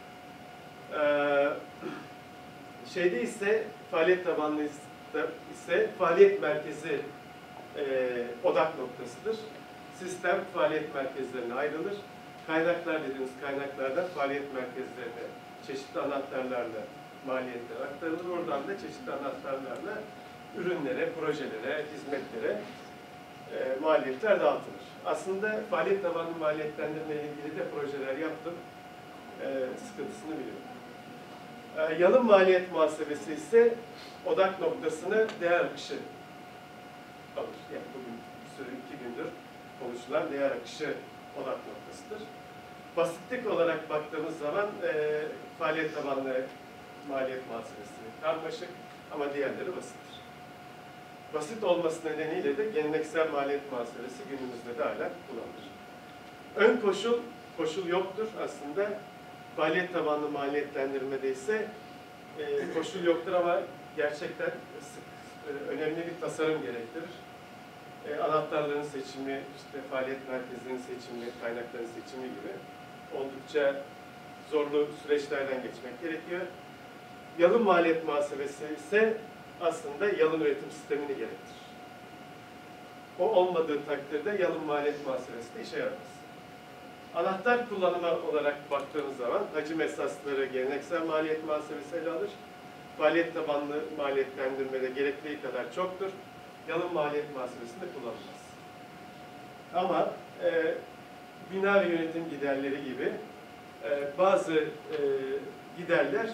Şeyde ise faaliyet tabanlı ise faaliyet merkezi odak noktasıdır. Sistem faaliyet merkezlerine ayrılır. Kaynaklar dediğimiz kaynaklardan faaliyet merkezlerine çeşitli anahtarlarla maliyetler aktarılır. Oradan da çeşitli anahtarlarla ürünlere, projelere, hizmetlere maliyetler dağıtılır. Aslında faaliyet tabanlı maliyetlendirme ile ilgili de projeler yaptım. Sıkıntısını biliyorum. Yalın maliyet muhasebesi ise odak noktasını değer akışı alır. Yani bugün bir 2 gündür konuşulan değer akışı odak noktasıdır. Basitlik olarak baktığımız zaman faaliyet tabanlı maliyet muhasebesi karmaşık ama diğerleri basittir. Basit olması nedeniyle de geleneksel maliyet muhasebesi günümüzde de hala kullanılır. Ön koşul yoktur aslında. Faaliyet tabanlı maliyetlendirmede ise koşul yoktur ama gerçekten önemli bir tasarım gerektirir. Anahtarların seçimi, işte faaliyet merkezlerinin seçimi, kaynakların seçimi gibi oldukça zorlu süreçlerden geçmek gerekiyor. Yalın maliyet muhasebesi ise aslında yalın üretim sistemini gerektirir. O olmadığı takdirde yalın maliyet muhasebesi de işe yaramaz. Anahtar kullanımı olarak baktığımız zaman hacim esasları geleneksel maliyet muhasebesi ele alır. Faaliyet tabanlı maliyetlendirmede gerektiği kadar çoktur. Yalın maliyet muhasebesinde kullanılmaz. Ama bina ve yönetim giderleri gibi bazı giderler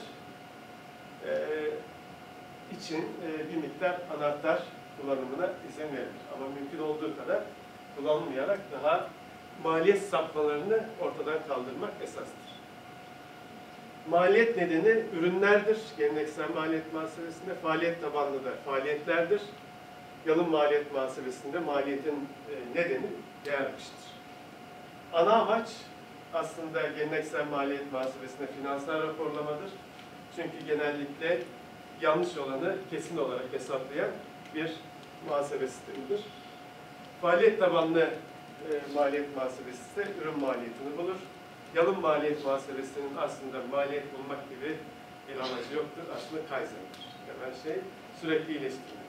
için bir miktar anahtar kullanımına izin verilir. Ama mümkün olduğu kadar kullanılmayarak daha maliyet sapmalarını ortadan kaldırmak esastır. Maliyet nedeni ürünlerdir. Geleneksel maliyet muhasebesinde faaliyet tabanlı da faaliyetlerdir. Yalın maliyet muhasebesinde maliyetin nedeni değer akışıdır. Ana amaç aslında geleneksel maliyet muhasebesinde finansal raporlamadır. Çünkü genellikle yanlış olanı kesin olarak hesaplayan bir muhasebe sistemidir. Faaliyet tabanlı maliyet muhasebesi ise ürün maliyetini bulur. Yalın maliyet muhasebesinin aslında maliyet bulmak gibi bir amacı yoktur. Aslında Kaizen'dir. Yani şey sürekli iyileştirmek.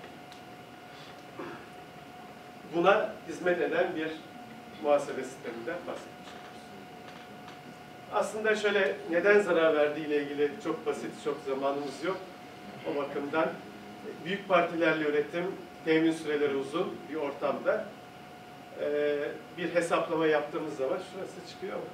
Buna hizmet eden bir muhasebe sisteminden bahsetmiş oluruz. Aslında şöyle neden zarar verdiği ile ilgili çok basit, çok zamanımız yok. O bakımdan büyük partilerle üretim, temin süreleri uzun bir ortamda bir hesaplama yaptığımız zaman şurası çıkıyor mu?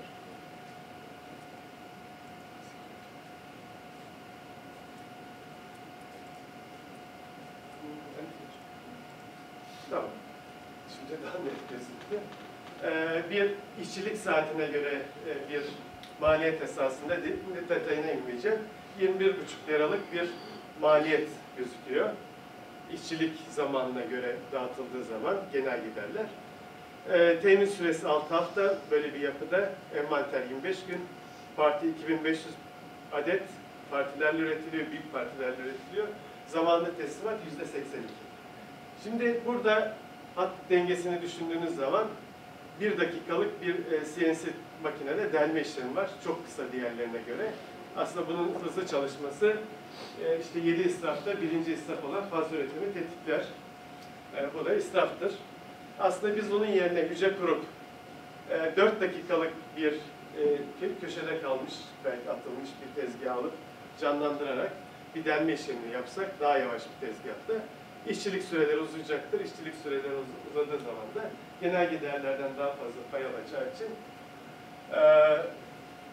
Tamam. Şimdi daha net gözüktü. Bir işçilik saatine göre bir maliyet esasında detayına inmeyeceğim. 21,5 liralık bir maliyet gözüküyor. İşçilik zamanına göre dağıtıldığı zaman genel giderler. Temin süresi 6 hafta böyle bir yapıda. Envanter 25 gün. Parti 2500 adet partilerle üretiliyor, büyük partilerle üretiliyor. Zamanlı teslimat %82. Şimdi burada hat dengesini düşündüğünüz zaman 1 dakikalık bir CNC makinede delme işlemi var. Çok kısa diğerlerine göre. Aslında bunun hızlı çalışması işte 7 israfta 1. israf olan fazla üretimi tetikler. Bu da israftır. Aslında biz bunun yerine hücre kurup 4 dakikalık bir köşede kalmış, belki atılmış bir tezgah alıp canlandırarak bir delme işlemini yapsak daha yavaş bir tezgahta işçilik süreleri uzayacaktır. İşçilik süreleri uzadığı zaman da genel giderlerden daha fazla pay alacağı için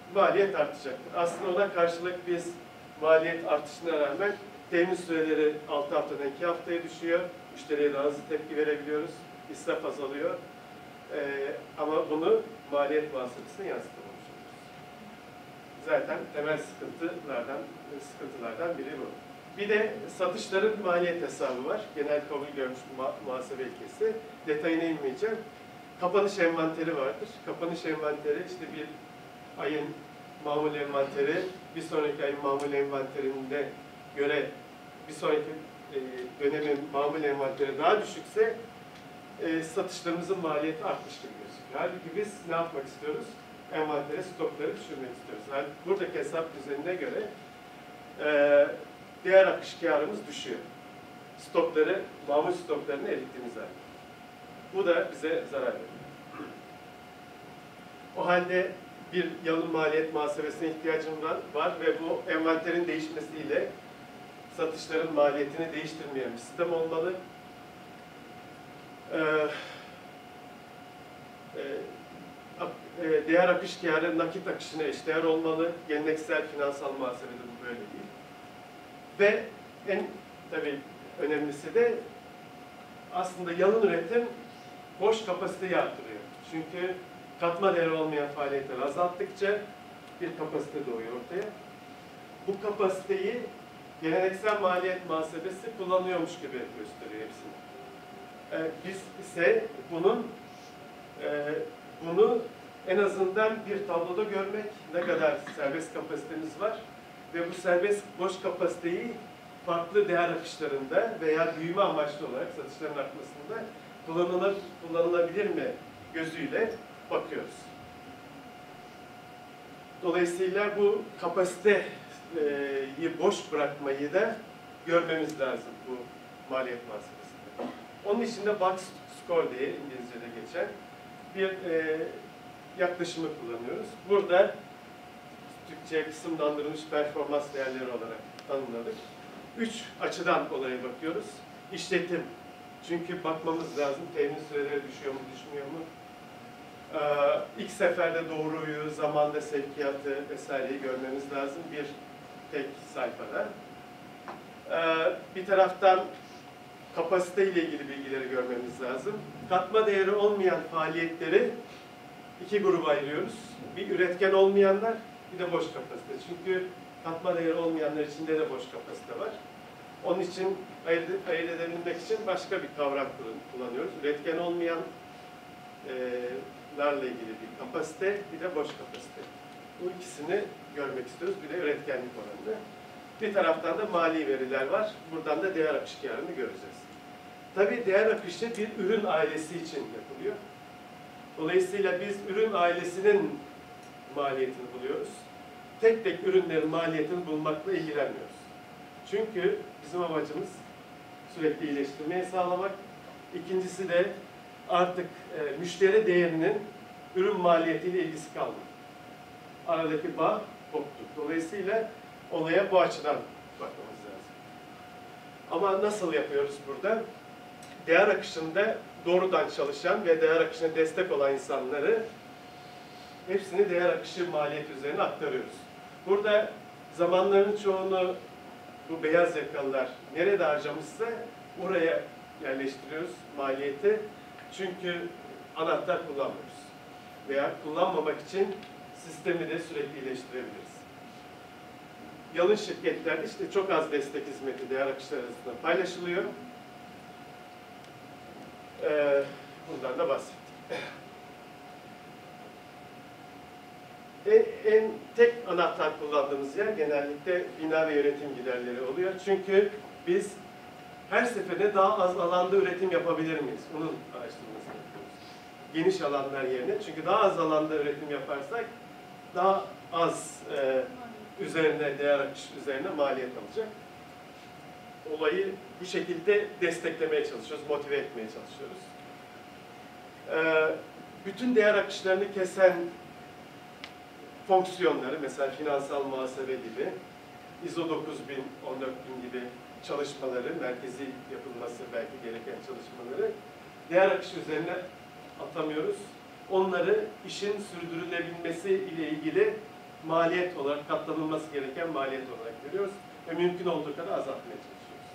maliyet artacaktır. Aslında ona karşılık biz maliyet artışına rağmen temin süreleri 6 haftadan 2 haftaya düşüyor. Müşteriye daha hızlı tepki verebiliyoruz. İsraf azalıyor. Ama bunu maliyet muhasebesine yansıtamamış oluyoruz. Zaten temel sıkıntılardan biri bu. Bir de satışların maliyet hesabı var. Genel kabul görmüş muhasebe ilkesi. Detayına inmeyeceğim. Kapanış envanteri vardır. Kapanış envanteri işte bir ayın mamul envanteri, bir sonraki ayın mamul envanterinde göre bir sonraki dönemin mamul envanteri daha düşükse satışlarımızın maliyeti artmıştır gözüküyor. Halbuki biz ne yapmak istiyoruz? Envantere stokları düşürmek istiyoruz. Yani buradaki hesap düzenine göre değer akış kârımız düşüyor. Stokları, mamul stoklarını erittiğimiz halde. Bu da bize zarar veriyor. O halde bir yalın maliyet muhasebesine ihtiyacım var ve bu envanterin değişmesiyle satışların maliyetini değiştirmeyen bir sistem olmalı. Değer akış kârı nakit akışına eşdeğer olmalı. Geleneksel finansal muhasebede bu böyle değil. Ve en tabii önemlisi de aslında yalın üretim boş kapasiteyi arttırıyor. Çünkü katma değeri olmayan faaliyetleri azalttıkça bir kapasite doğuyor ortaya. Bu kapasiteyi geleneksel maliyet muhasebesi kullanıyormuş gibi gösteriyor hepsini. Biz ise bunu en azından bir tabloda görmek, ne kadar serbest kapasitemiz var ve bu serbest boş kapasiteyi farklı değer akışlarında veya büyüme amaçlı olarak satışların artmasında kullanılabilir mi gözüyle bakıyoruz. Dolayısıyla bu kapasiteyi boş bırakmayı da görmemiz lazım bu maliyet muhasebesinde. Onun için de box score diye İngilizce'de geçen bir yaklaşımı kullanıyoruz. Burada Türkçe'ye kısımlandırılmış performans değerleri olarak tanımladık. 3 açıdan olaya bakıyoruz. İşletim. Çünkü bakmamız lazım. Temin süreleri düşüyor mu, düşmüyor mu? İlk seferde doğruyu, zamanda sevkiyatı vesaireyi görmemiz lazım bir tek sayfada. Bir taraftan kapasite ile ilgili bilgileri görmemiz lazım. Katma değeri olmayan faaliyetleri iki gruba ayırıyoruz. Bir üretken olmayanlar, bir de boş kapasite. Çünkü katma değeri olmayanlar içinde de boş kapasite var. Onun için ayırt edebilmek için başka bir kavram kullanıyoruz. Üretken olmayanlarla ilgili bir kapasite, bir de boş kapasite. Bu ikisini görmek istiyoruz. Bir de üretkenlik oranı. Bir taraftan da mali veriler var. Buradan da değer akışı kârını göreceğiz. Tabii değer akışı bir ürün ailesi için yapılıyor. Dolayısıyla biz ürün ailesinin maliyetini buluyoruz. Tek tek ürünlerin maliyetini bulmakla ilgilenmiyoruz. Çünkü bizim amacımız sürekli iyileştirmeyi sağlamak. İkincisi de artık müşteri değerinin ürün maliyetiyle ilgisi kalmadı. Aradaki bağ koptu. Dolayısıyla olaya bu açıdan bakmamız lazım. Ama nasıl yapıyoruz burada? Değer akışında doğrudan çalışan ve değer akışına destek olan insanları hepsini değer akışı maliyeti üzerine aktarıyoruz. Burada zamanların çoğunu bu beyaz yakalılar nerede harcamışsa oraya yerleştiriyoruz maliyeti. Çünkü anahtar kullanmıyoruz. Veya kullanmamak için sistemi de sürekli iyileştirebiliriz. Yalın şirketlerde işte çok az destek hizmeti değer akışları arasında paylaşılıyor. Bundan da bahsettik. Tek anahtar kullandığımız yer genellikle bina ve yönetim giderleri oluyor. Çünkü biz her seferinde daha az alanda üretim yapabilir miyiz? Onun araştırmasını yapıyoruz. Geniş alanlar yerine. Çünkü daha az alanda üretim yaparsak daha az üzerine, değer akışı üzerine maliyet alacak. Olayı bu şekilde desteklemeye çalışıyoruz, motive etmeye çalışıyoruz. Bütün değer akışlarını kesen fonksiyonları, mesela finansal muhasebe gibi, ISO 9000, 14000 gibi çalışmaları, merkezi yapılması belki gereken çalışmaları değer akışı üzerine atamıyoruz. Onları işin sürdürülebilmesi ile ilgili maliyet olarak, katlanılması gereken maliyet olarak görüyoruz ve mümkün olduğu kadar azaltmaya çalışıyoruz.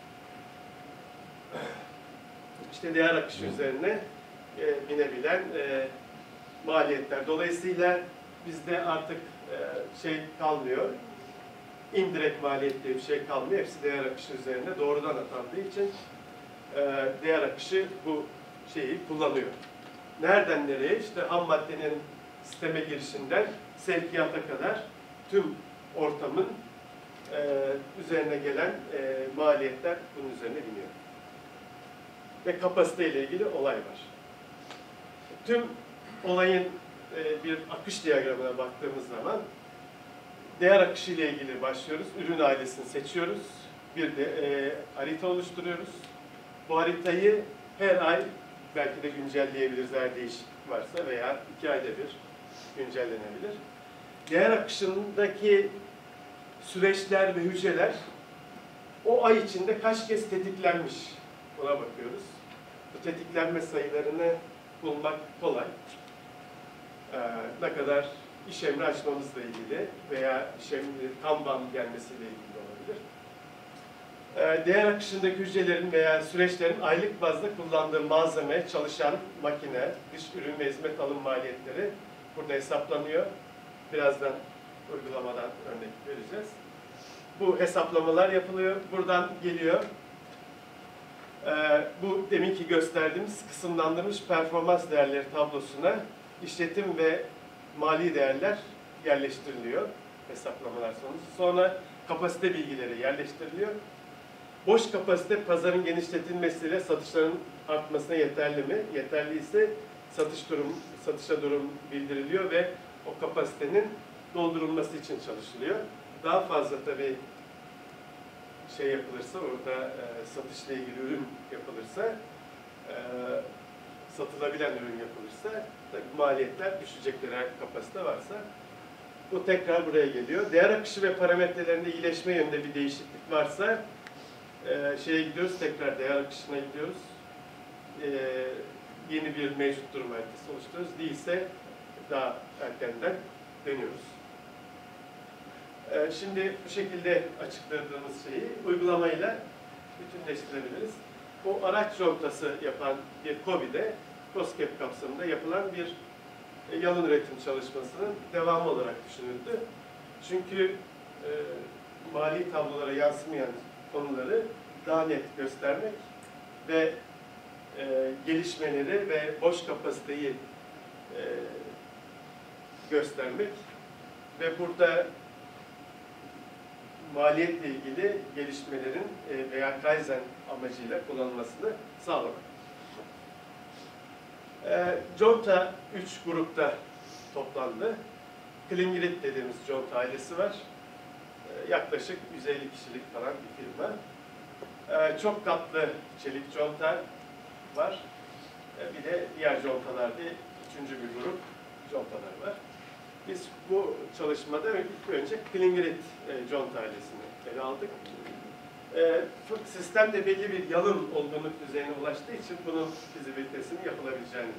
İşte değer akışı üzerine binebilen maliyetler. Dolayısıyla bizde artık şey kalmıyor, indirekt maliyet diye bir şey kalmıyor. Hepsi değer akışı üzerine doğrudan atandığı için değer akışı bu şeyi kullanıyor. Nereden nereye? İşte ham maddenin sisteme girişinden sevkiyata kadar tüm ortamın üzerine gelen maliyetler bunun üzerine biniyor. Ve kapasite ile ilgili olay var. Tüm olayın bir akış diyagramına baktığımız zaman değer akışı ile ilgili başlıyoruz. Ürün ailesini seçiyoruz. Bir de harita oluşturuyoruz. Bu haritayı her ay belki de güncelleyebiliriz eğer değişiklik varsa veya 2 ayda bir güncellenebilir. Değer akışındaki süreçler ve hücreler o ay içinde kaç kez tetiklenmiş buna bakıyoruz. Bu tetiklenme sayılarını bulmak kolay. Ne kadar iş emri açmamızla ilgili veya iş emri Kanban gelmesiyle ilgili olabilir. Değer akışındaki hücrelerin veya süreçlerin aylık bazda kullandığı malzeme, çalışan makine, dış ürün ve hizmet alım maliyetleri burada hesaplanıyor. Birazdan uygulamadan örnek vereceğiz. Bu hesaplamalar yapılıyor. Buradan geliyor. Bu deminki gösterdiğimiz kısımlandırılmış performans değerleri tablosuna işletim ve mali değerler yerleştiriliyor hesaplamalar sonucu. Sonra kapasite bilgileri yerleştiriliyor. Boş kapasite pazarın genişletilmesiyle satışların artmasına yeterli mi? Yeterli ise satışa durum bildiriliyor ve o kapasitenin doldurulması için çalışılıyor. Daha fazla tabii şey yapılırsa, orada satışla ilgili ürün yapılırsa, satılabilen ürün yapılırsa tabii maliyetler düşecektir eğer kapasite varsa. Bu tekrar buraya geliyor. Değer akışı ve parametrelerinde iyileşme yönünde bir değişiklik varsa şeye gidiyoruz, tekrar değer akışına gidiyoruz. Yeni bir mevcut durum haritası oluşturuyoruz. Değilse daha erkenden dönüyoruz. Şimdi bu şekilde açıkladığımız şeyi uygulamayla bütünleştirebiliriz. Bu araç rontası yapan bir KOBİ'de, COSGAP kapsamında yapılan bir yalın üretim çalışmasının devamı olarak düşünüldü. Çünkü mali tablolara yansımayan konuları daha net göstermek ve gelişmeleri ve boş kapasiteyi göstermek ve burada maliyetle ilgili gelişmelerin veya Kaizen amacıyla kullanılmasını sağlamak. Conta 3 grupta toplandı. Klingrit dediğimiz Conta ailesi var. Yaklaşık 150 kişilik falan bir firma. Çok katlı çelik conta var. Bir de diğer contalar diye üçüncü bir grup contalar var. Biz bu çalışmada ilk önce Klingrit conta ailesini ele aldık. Sistemde belli bir yalın olgunluk düzeyine ulaştığı için bunun fizibilitesinin yapılabileceğini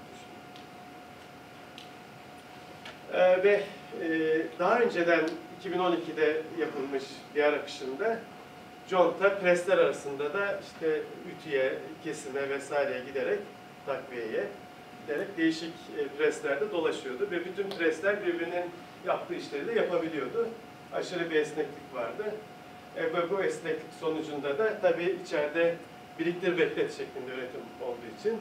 düşündük. Ve daha önceden 2012'de yapılmış diğer akışında conta presler arasında da işte ütüye, kesime vesaireye giderek takviyeye giderek değişik preslerde dolaşıyordu ve bütün presler birbirinin yaptığı işleri de yapabiliyordu. Aşırı bir esneklik vardı. Ve bu esneklik sonucunda da tabii içeride biriktir beklet şeklinde üretim olduğu için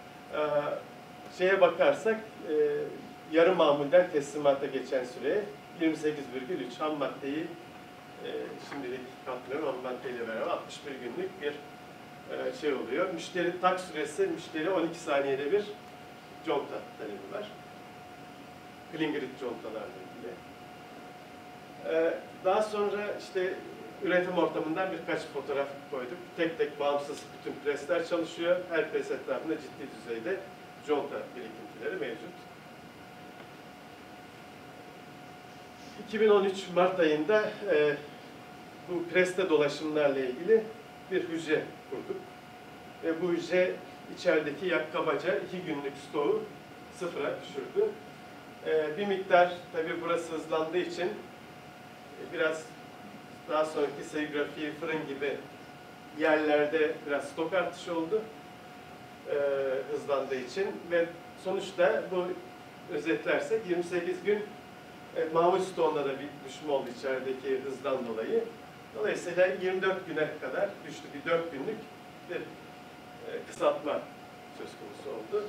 şeye bakarsak yarı mamulden teslimata geçen süre 28,3 ham maddeyi şimdilik katlıyorum ham maddeyle beraber 61 günlük bir şey oluyor. Müşteri tak süresi, müşteri 12 saniyede bir conta talebi var. Klingrit contalarla ilgili. Daha sonra işte üretim ortamından birkaç fotoğraf koyduk. Tek tek bağımsız bütün presler çalışıyor. Her pres etrafında ciddi düzeyde conta birikintileri mevcut. 2013 Mart ayında bu preste dolaşımlarla ilgili bir hücre kurduk. Ve bu hücre içerideki kabaca 2 günlük stoğu sıfıra düşürdü. Bir miktar tabii burası hızlandığı için biraz daha sonraki serigrafi, fırın gibi yerlerde biraz stok artışı oldu hızlandığı için ve sonuçta bu özetlersek 28 gün mamul stoğunda da bir düşme oldu içerideki hızdan dolayı. Dolayısıyla 24 güne kadar düştü. Bir 4 günlük bir kısaltma söz konusu oldu.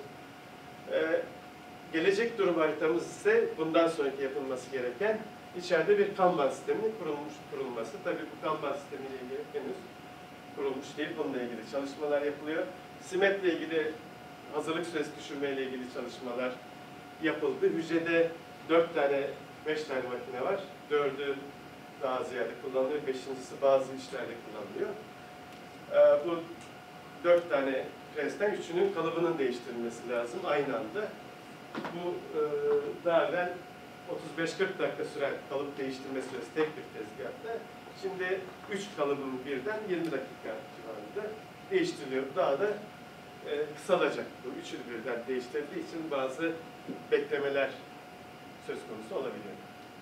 Gelecek durum haritamız ise bundan sonraki yapılması gereken içeride bir Kanban sisteminin kurulması. Tabii bu Kanban sistemiyle ilgili henüz kurulmuş değil. Bununla ilgili çalışmalar yapılıyor. SİMET'le ilgili hazırlık süresi düşürmeyle ilgili çalışmalar yapıldı. Hücrede 4 tane, 5 tane makine var. 4'ü daha ziyade kullanılıyor. 5.'si bazı işlerde kullanılıyor. Bu 4 tane presten 3'ünün kalıbının değiştirilmesi lazım aynı anda. Bu daha evvel 35-40 dakika süren kalıp değiştirme süresi tek bir tezgahta. Şimdi 3 kalıbın birden 20 dakika civarında değiştiriliyor. Daha da kısalacak. Bu üçünü birden değiştirdiği için bazı beklemeler söz konusu olabiliyor.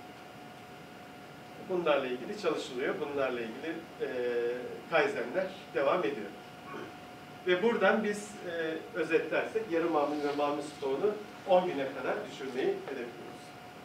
Bunlarla ilgili çalışılıyor. Bunlarla ilgili kaizenler devam ediyor. Ve buradan biz özetlersek yarı mamul ve mamul stoğunu 10 güne kadar düşürmeyi hedefliyoruz.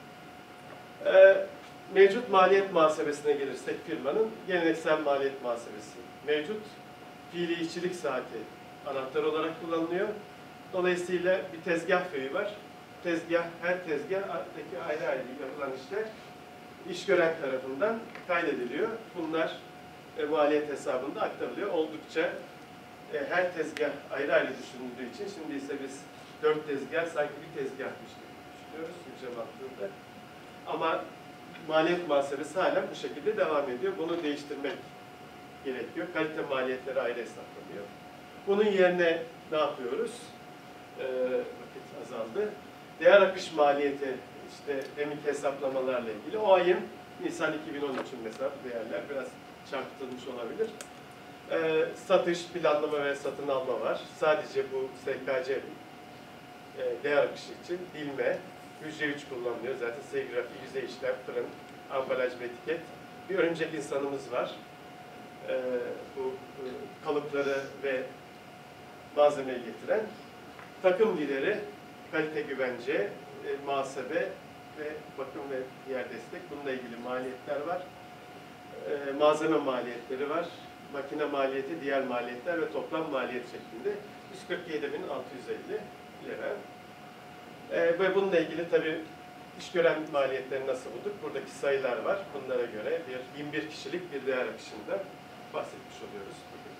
Mevcut maliyet muhasebesine gelirsek firmanın geleneksel maliyet muhasebesi mevcut. Fiili işçilik saati anahtar olarak kullanılıyor. Dolayısıyla bir tezgah föyü var. Her tezgahtaki ayrı ayrı yapılan işler iş gören tarafından kaydediliyor. Bunlar maliyet hesabında aktarılıyor. Oldukça her tezgah ayrı ayrı düşünüldüğü için şimdi ise biz 4 tezgah sanki bir tezgahmış gibi düşünüyoruz hücre mantığında. Ama maliyet muhasebesi hala bu şekilde devam ediyor. Bunu değiştirmek gerekiyor. Kalite maliyetleri ayrı hesaplanıyor. Bunun yerine ne yapıyoruz? Vakit azaldı. Değer akış maliyeti, işte deminki hesaplamalarla ilgili. O ayın Nisan 2013'ün mesela değerler biraz çarpıtılmış olabilir. Satış, planlama ve satın alma var. Sadece bu SKC değer akışı için dilme, hücre 3 kullanılıyor. Zaten serigrafi, yüzey işlem, fırın, ambalaj ve etiket. Bir örümcek insanımız var. Bu kalıpları ve malzemeyi getiren. Takım lideri, kalite güvence, muhasebe ve bakım ve diğer destek. Bununla ilgili maliyetler var. Malzeme maliyetleri var. Makine maliyeti, diğer maliyetler ve toplam maliyet şeklinde 147.650 lira. Ve bununla ilgili tabii iş gören maliyetleri nasıl bulduk? Buradaki sayılar var. Bunlara göre 21 kişilik bir değer akışında bahsetmiş oluyoruz.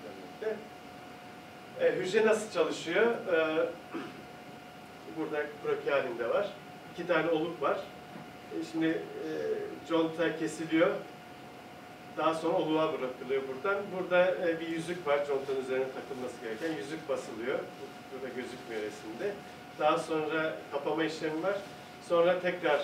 Hücre nasıl çalışıyor? Burada kroki halinde var. 2 tane oluk var. Şimdi conta kesiliyor. Daha sonra oluğa bırakılıyor buradan. Burada bir yüzük var. Contanın üzerine takılması gereken. Yüzük basılıyor. Burada gözükmüyor resimde. Daha sonra kapama işlemi var. Sonra tekrar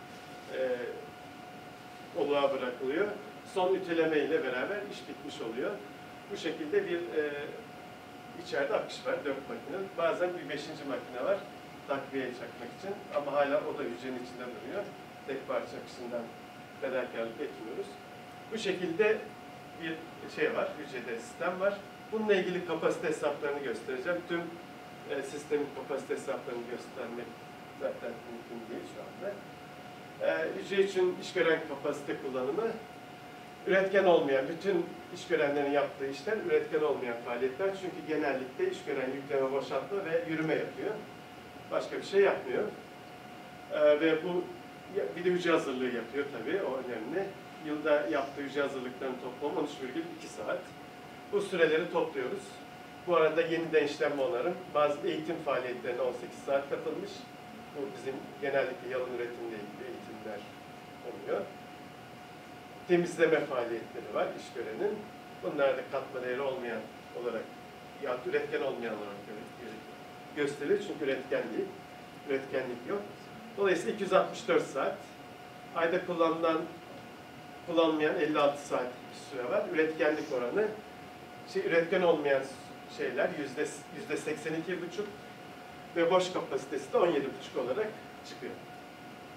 oluğa bırakılıyor. Son ütüleme ile beraber iş bitmiş oluyor. Bu şekilde bir içeride akış var. 4 makine. Bazen bir 5. makine var. Takviye çakmak için. Ama hala o da hücrenin içinde duruyor. Tek parça akışından fedakarlık etmiyoruz. Bu şekilde bir şey var. Hücrede sistem var. Bununla ilgili kapasite hesaplarını göstereceğim. Tüm sistemin kapasite hesaplarını göstermek zaten mümkün değil şu anda. Hücre için iş gören kapasite kullanımı, üretken olmayan, bütün iş görenlerin yaptığı işler üretken olmayan faaliyetler. Çünkü genellikle iş gören yükleme, boşaltma ve yürüme yapıyor. Başka bir şey yapmıyor. Ve bu bir de hücre hazırlığı yapıyor tabii, o önemli. Yılda yaptığı hücre hazırlıklarının toplamı 13,2 saat. Bu süreleri topluyoruz. Bu arada yeniden işlenme onarım, bazı eğitim faaliyetlerine 18 saat katılmış. Bu bizim genellikle yalın üretimle ilgili eğitimler oluyor. Temizleme faaliyetleri var iş görenin. Bunlar da katma değeri olmayan olarak, ya üretken olmayan olarak gösterilir. Çünkü üretken değil, üretkenlik yok. Dolayısıyla 264 saat. Ayda kullanmayan 56 saat bir süre var. Üretkenlik oranı, üretken olmayan şeyler %82,5 ve boş kapasitesi de 17,5 olarak çıkıyor.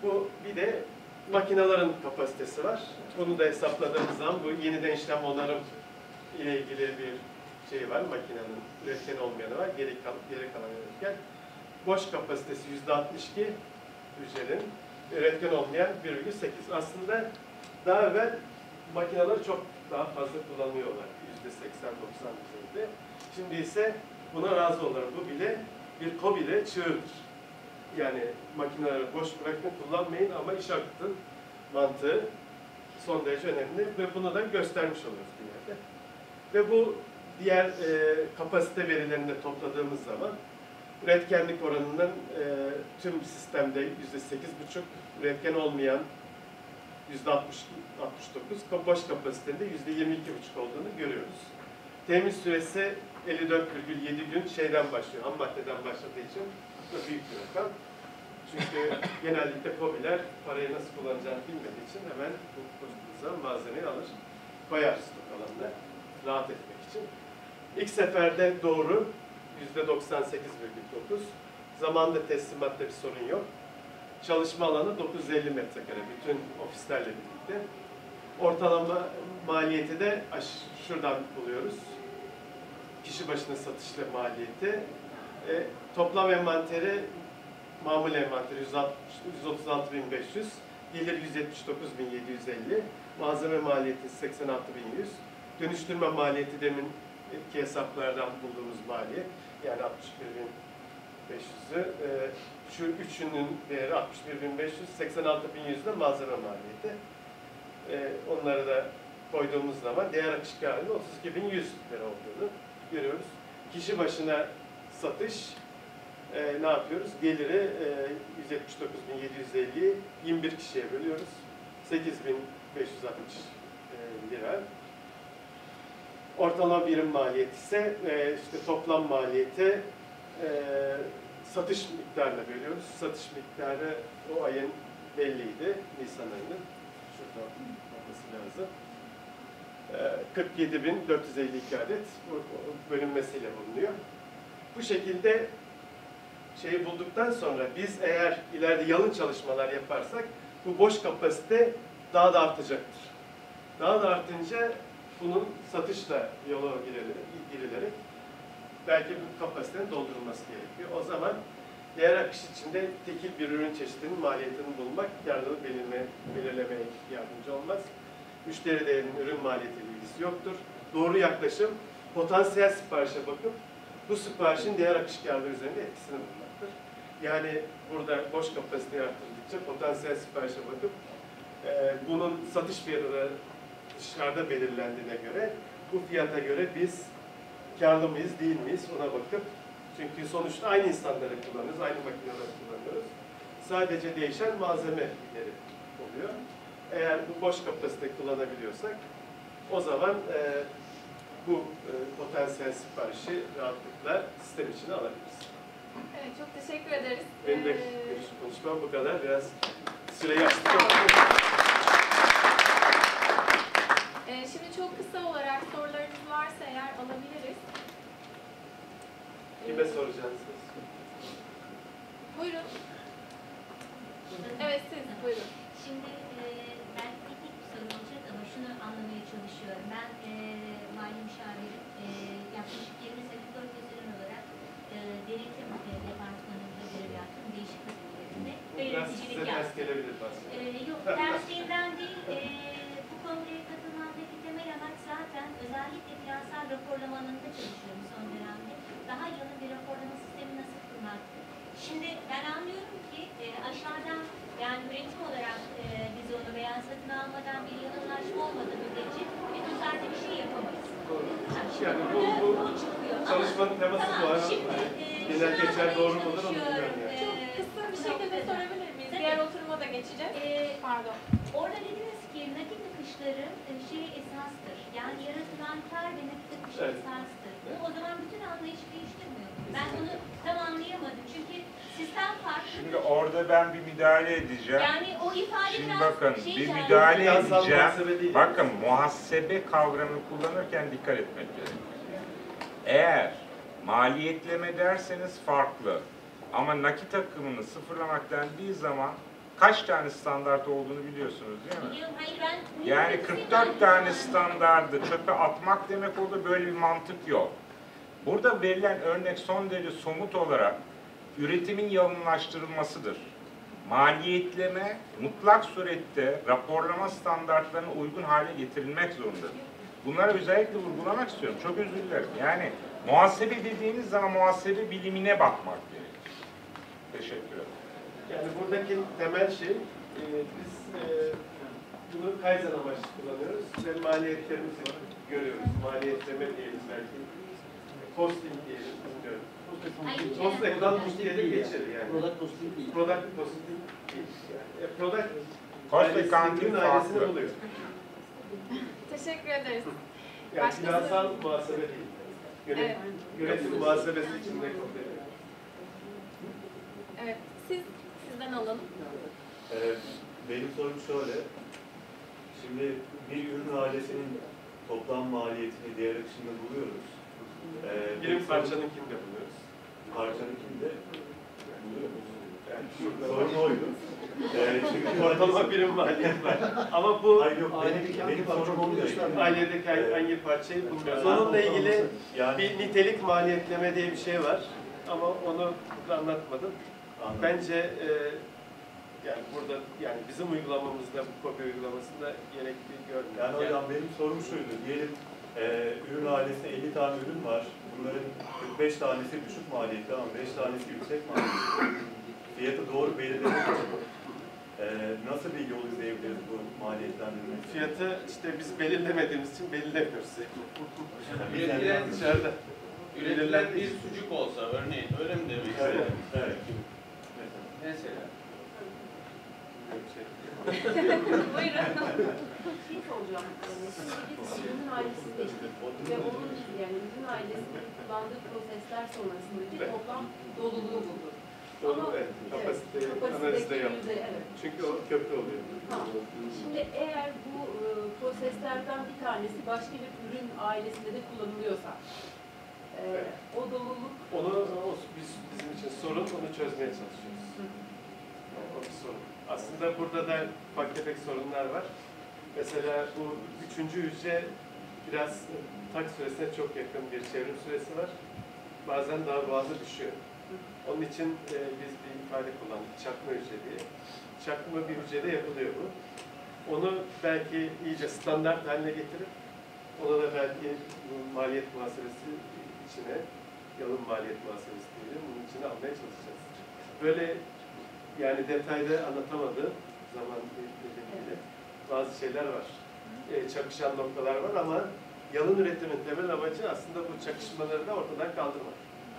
Bu bir de makinelerin kapasitesi var. Bunu da hesapladığımız zaman bu yeniden işlem onarım ile ilgili bir şey var. Makinenin üretken olmayanı var. Geri kalan üretken. Boş kapasitesi %62 hücrenin. Üretken olmayan 1,8. Aslında daha evvel makineleri çok daha fazla kullanıyorlar. %80-90 düzeyinde. Şimdi ise buna razı olurlar. Bu bile bir KOBİ'de çığırdır. Yani makineleri boş bırakın, kullanmayın ama iş akıtın mantığı son derece önemli ve bunu da göstermiş oluyoruz bir yerde. Ve bu diğer kapasite verilerini de topladığımız zaman üretkenlik oranının tüm sistemde %8,5, üretken olmayan %69, boş kapasitede %22,5 olduğunu görüyoruz. Temin süresi 54,7 gün şeyden başlıyor, ham maddeden başladığı için çok büyük bir rakam. Çünkü genellikle KOBİ'ler parayı nasıl kullanacağını bilmediği için hemen bu zaman malzemeyi alır, koyar stok alanına rahat etmek için. İlk seferde doğru %98,9. Zamanda teslimatta bir sorun yok. Çalışma alanı 950 metrekare bütün ofislerle birlikte. Ortalama maliyeti de şuradan buluyoruz. Kişi başına satışla maliyeti. Toplam envanteri, mamul envanteri 136.500, gelir 179.750, malzeme maliyeti 86.100, dönüştürme maliyeti demin ki hesaplardan bulduğumuz maliyet, yani 61.500'ü, şu üçünün değeri 61.500, 86.100 de malzeme maliyeti. Onları da koyduğumuz zaman değer akış karının 32.100 lira olduğunu görüyoruz. Kişi başına satış ne yapıyoruz? Geliri 179.750'yi 21 kişiye bölüyoruz. 8.560 lira. Ortalama birim maliyeti ise işte toplam maliyeti satış miktarına bölüyoruz. Satış miktarı o ayın belliydi. Nisan ayının. Şurada olması lazım. 47.452 adet bölünmesiyle bulunuyor. Bu şekilde şeyi bulduktan sonra biz eğer ileride yalın çalışmalar yaparsak bu boş kapasite daha da artacaktır. Daha da artınca bunun satışla yola girilerek belki bu kapasitenin doldurulması gerekiyor. O zaman değer akış içinde tekil bir ürün çeşidinin maliyetini bulmak yararlı belirlemeye yardımcı olmaz. Müşteri değerinin ürün maliyetiyle ilgisi yoktur. Doğru yaklaşım potansiyel siparişe bakıp bu siparişin değer akış karları üzerinde etkisini bulmaktır. Yani burada boş kapasiteyi arttırdıkça potansiyel siparişe bakıp bunun satış fiyatı dışarıda belirlendiğine göre bu fiyata göre biz karlı mıyız değil miyiz ona bakıp, çünkü sonuçta aynı insanları kullanıyoruz, aynı makineleri kullanıyoruz. Sadece değişen malzemeleri oluyor. Eğer bu boş kapasite kullanabiliyorsak o zaman bu potansiyel siparişi rahatlıkla sistem içine alabiliriz. Evet, çok teşekkür ederiz. Benim de konuşmam bu kadar. Biraz süreyi açtık. Şimdi çok kısa olarak sorularınız varsa eğer alabiliriz. Kime soracaksınız? Buyurun. Evet, siz buyurun. Şimdi ben teknik bir soru olacak ama şunu anlamaya çalışıyorum. Ben mali müşavirim, yaklaşık 20 sene profesyonel olarak denetim departmanında görev yaptım, değişik kategorilerinde. Biraz size ters gelebilir Yok, terslerinden değil. Bu kongreye katılmamdaki temel amaç zaten özellikle finansal raporlamanın da çalışıyorum son dönemde. Daha yalın bir raporlama sistemi nasıl kurmak? Şimdi ben anlıyorum ki aşağıdan yani üretim olarak biz onu veya satın almadan bir yalınlaşma olmadığı müddetçe bir düzenli bir şey yapamayız. Yani bu çalışmanın teması bu. Genel geçer doğru mudur onu bilmiyorum yani. Çok kısa bir şekilde sorabilir miyiz? Diğer oturuma da geçeceğiz. Pardon. Orada dediniz ki nakit akışları şey esastır. Yani yaratılan kar ve nakit akışı esastır. Bu o zaman bütün anlayışı değiştirmiyor. Ben bunu tam anlayamadım. Çünkü sistem farklı. Şimdi orada ben bir müdahale edeceğim. Yani o ifade Şimdi biraz bakın şey bir yani. müdahale Finansal muhasebe edeceğim. değil. Bakın muhasebe kavramını kullanırken dikkat etmek gerekiyor. Eğer maliyetleme derseniz farklı. Ama nakit akımını sıfırlamak dendiği zaman kaç tane standart olduğunu biliyorsunuz değil mi? Biliyorum, hayır ben... Yani 44 tane standardı çöpe atmak demek oldu, böyle bir mantık yok. Burada verilen örnek son derece somut olarak üretimin yalınlaştırılmasıdır. Maliyetleme mutlak surette raporlama standartlarına uygun hale getirilmek zorundadır. Bunları özellikle vurgulamak istiyorum. Çok özür dilerim. Yani muhasebe dediğiniz zaman muhasebe bilimine bakmak gerekir. Teşekkür ederim. Yani buradaki temel şey, biz bunu Kaizen amaçlı kullanıyoruz ve maliyetlerimizi görüyoruz. Maliyetleme diyelim belki, costing diyelim, bilmiyorum. Cost accounting diye de geçer yani. Product costing değil. Product costing değil. Yani, product Cost ailesi, accounting ürün ailesini farklı. buluyor. Teşekkür ederiz. Yani Başka finansal muhasebe değil. Evet. Yönetim muhasebesi içinde komple. Evet, sizden alalım. Benim sorum şöyle. Şimdi bir ürün ailesinin toplam maliyetini diğer akışında buluyoruz. Birim parçanınkinde buluyoruz. Parçanınkinde buluyoruz. Yani şurada Sorun oydu. Çünkü ortalama birim maliyet var. Ama bu Hayır yok, benim sorum oluyor. ailedeki hangi parçayı bulmuyoruz. Onunla ilgili Yani, bir nitelik maliyetleme diye bir şey var. Ama onu burada anlatmadım. anladım. Bence yani burada yani bizim uygulamamızda bu kopya uygulamasında gerekli görmüyorum. Yani hocam benim sorum şuydu. Diyelim ürün ailesinde 50 tane ürün var. Bunların 45 tanesi düşük maliyetli ama 5 tanesi yüksek maliyetli. Fiyatı doğru belirlemek için nasıl bir yol izleyebiliriz bu maliyetlendirme? Fiyatı işte biz belirlemediğimiz için belirlemiyoruz. Üretilen, Dışarıda. üretilen bir sucuk olsa örneğin, öyle mi demek Evet, istedim? evet. Mesela. Buyurun. Şey soracağım. Şimdi biz ürün ailesi seçtik ve onun yani ürün ailesinin kullandığı prosesler sonrasındaki toplam doluluğu bulduk. Doğru, Ama- evet. Kapasite analizi de Kapasiteki yaptık. yüzde, evet. Çünkü o köprü oluyor. Tamam. Şimdi eğer bu proseslerden bir tanesi başka bir ürün ailesinde de kullanılıyorsa, Evet. o doluluk Bizim için sorun, onu çözmeye çalışıyoruz. O bir sorun. Aslında burada da ufak tefek sorunlar var. Mesela bu 3. hücre biraz tak süresine çok yakın bir çevrim süresi var. Bazen daha boğaza düşüyor. Onun için biz bir ifade kullandık, çakma hücre diye. Çakma bir hücrede yapılıyor bu. Onu belki iyice standart haline getirip, ona da belki bu maliyet muhasebesi içine, yalın maliyet muhasebesi diyelim, bunun içine almaya çalışacağız. Böyle yani detayda anlatamadığım zaman nedeniyle bazı şeyler var. Çakışan noktalar var ama yalın üretimin temel amacı aslında bu çakışmaları da ortadan kaldırmak.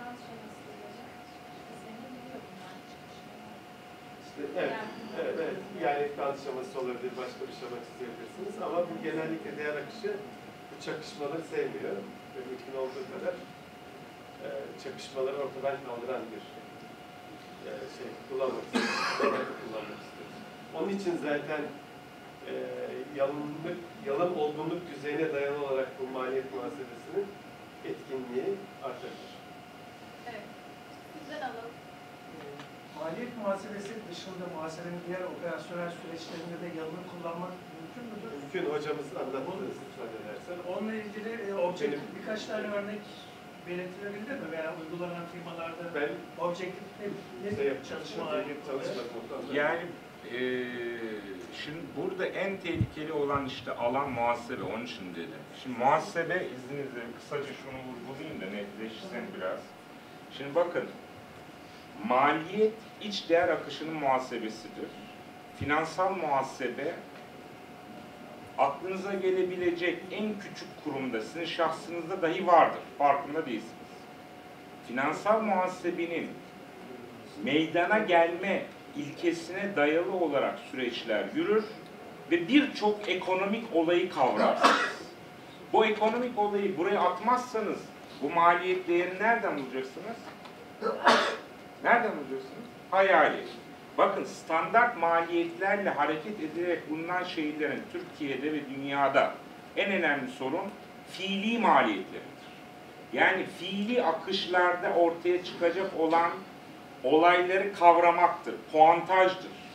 Evet. Yani kan şaması olabilir, başka bir şama çizebilirsiniz ama bu genellikle değer akışı bu çakışmaları sevmiyor ve mümkün olduğu kadar çakışmaları ortadan kaldıran bir şey kullanmak istiyoruz. Onun için zaten yalın olgunluk düzeyine dayalı olarak bu maliyet muhasebesinin etkinliği artacak. Evet, sizden alalım. Maliyet muhasebesi dışında muhasebenin diğer operasyonel süreçlerinde de yalını kullanmak mümkün müdür? Mümkün, hocamız anlattı müsaade edersen. Onunla ilgili objektif birkaç tane örnek belirtilebilir mi? Veya uygulanan firmalarda Ben objektif ne çalışma hali yapılıyor? Yani şimdi burada en tehlikeli olan işte alan muhasebe, onun için dedim. Şimdi muhasebe, izninizle kısaca şunu vurgulayayım da netleşsin biraz. Şimdi bakın, maliyet iç değer akışının muhasebesidir. Finansal muhasebe, aklınıza gelebilecek en küçük kurumda, sizin şahsınızda dahi vardır, farkında değilsiniz. Finansal muhasebenin meydana gelme ilkesine dayalı olarak süreçler yürür ve birçok ekonomik olayı kavrarsınız. Bu ekonomik olayı buraya atmazsanız bu maliyet değerini nereden bulacaksınız? Nereden bulacaksınız? Hayali. Bakın standart maliyetlerle hareket ederek bulunan şeylerin Türkiye'de ve dünyada en önemli sorun fiili maliyetleridir. Yani fiili akışlarda ortaya çıkacak olan olayları kavramaktır, puantajdır.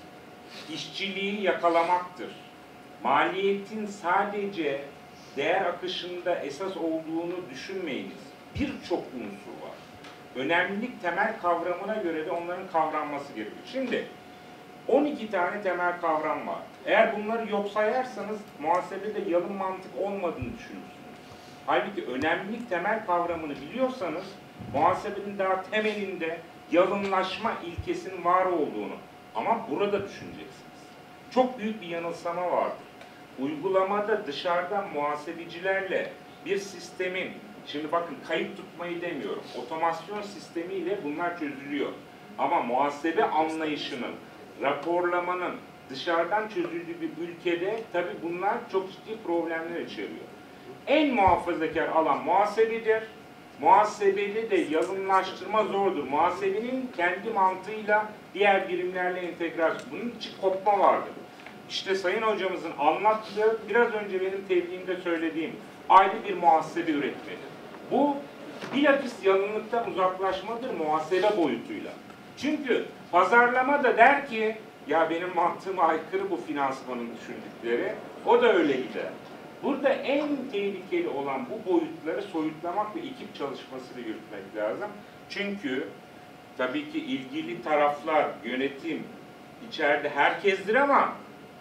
işçiliği yakalamaktır. Maliyetin sadece değer akışında esas olduğunu düşünmeyiniz. Birçok unsur var. Önemlilik temel kavramına göre de onların kavranması gerekiyor. Şimdi 12 tane temel kavram var. Eğer bunları yok sayarsanız muhasebede yalın mantık olmadığını düşünürsünüz. Halbuki önemlilik temel kavramını biliyorsanız muhasebenin daha temelinde yalınlaşma ilkesinin var olduğunu ama burada düşüneceksiniz. Çok büyük bir yanılsama vardır. Uygulamada dışarıdan muhasebecilerle bir sistemin, şimdi bakın kayıt tutmayı demiyorum, otomasyon sistemiyle bunlar çözülüyor. Ama muhasebe anlayışının, raporlamanın dışarıdan çözüldüğü bir ülkede tabii bunlar çok ciddi problemler içeriyor. En muhafazakar alan muhasebedir. Muhasebede de yalınlaştırma zordur. Muhasebenin kendi mantığıyla diğer birimlerle entegrasyon. Bunun için kopma vardır. İşte Sayın Hocamızın anlattığı, biraz önce benim tebliğimde söylediğim ayrı bir muhasebe üretmeli. Bu bilakis yalınlıktan uzaklaşmadır muhasebe boyutuyla. Çünkü pazarlama da der ki, ya benim mantığıma aykırı bu finansmanın düşündükleri, o da öyle gider. Burada en tehlikeli olan bu boyutları soyutlamak ve ekip çalışmasını yürütmek lazım. Çünkü tabii ki ilgili taraflar, yönetim içeride herkestir ama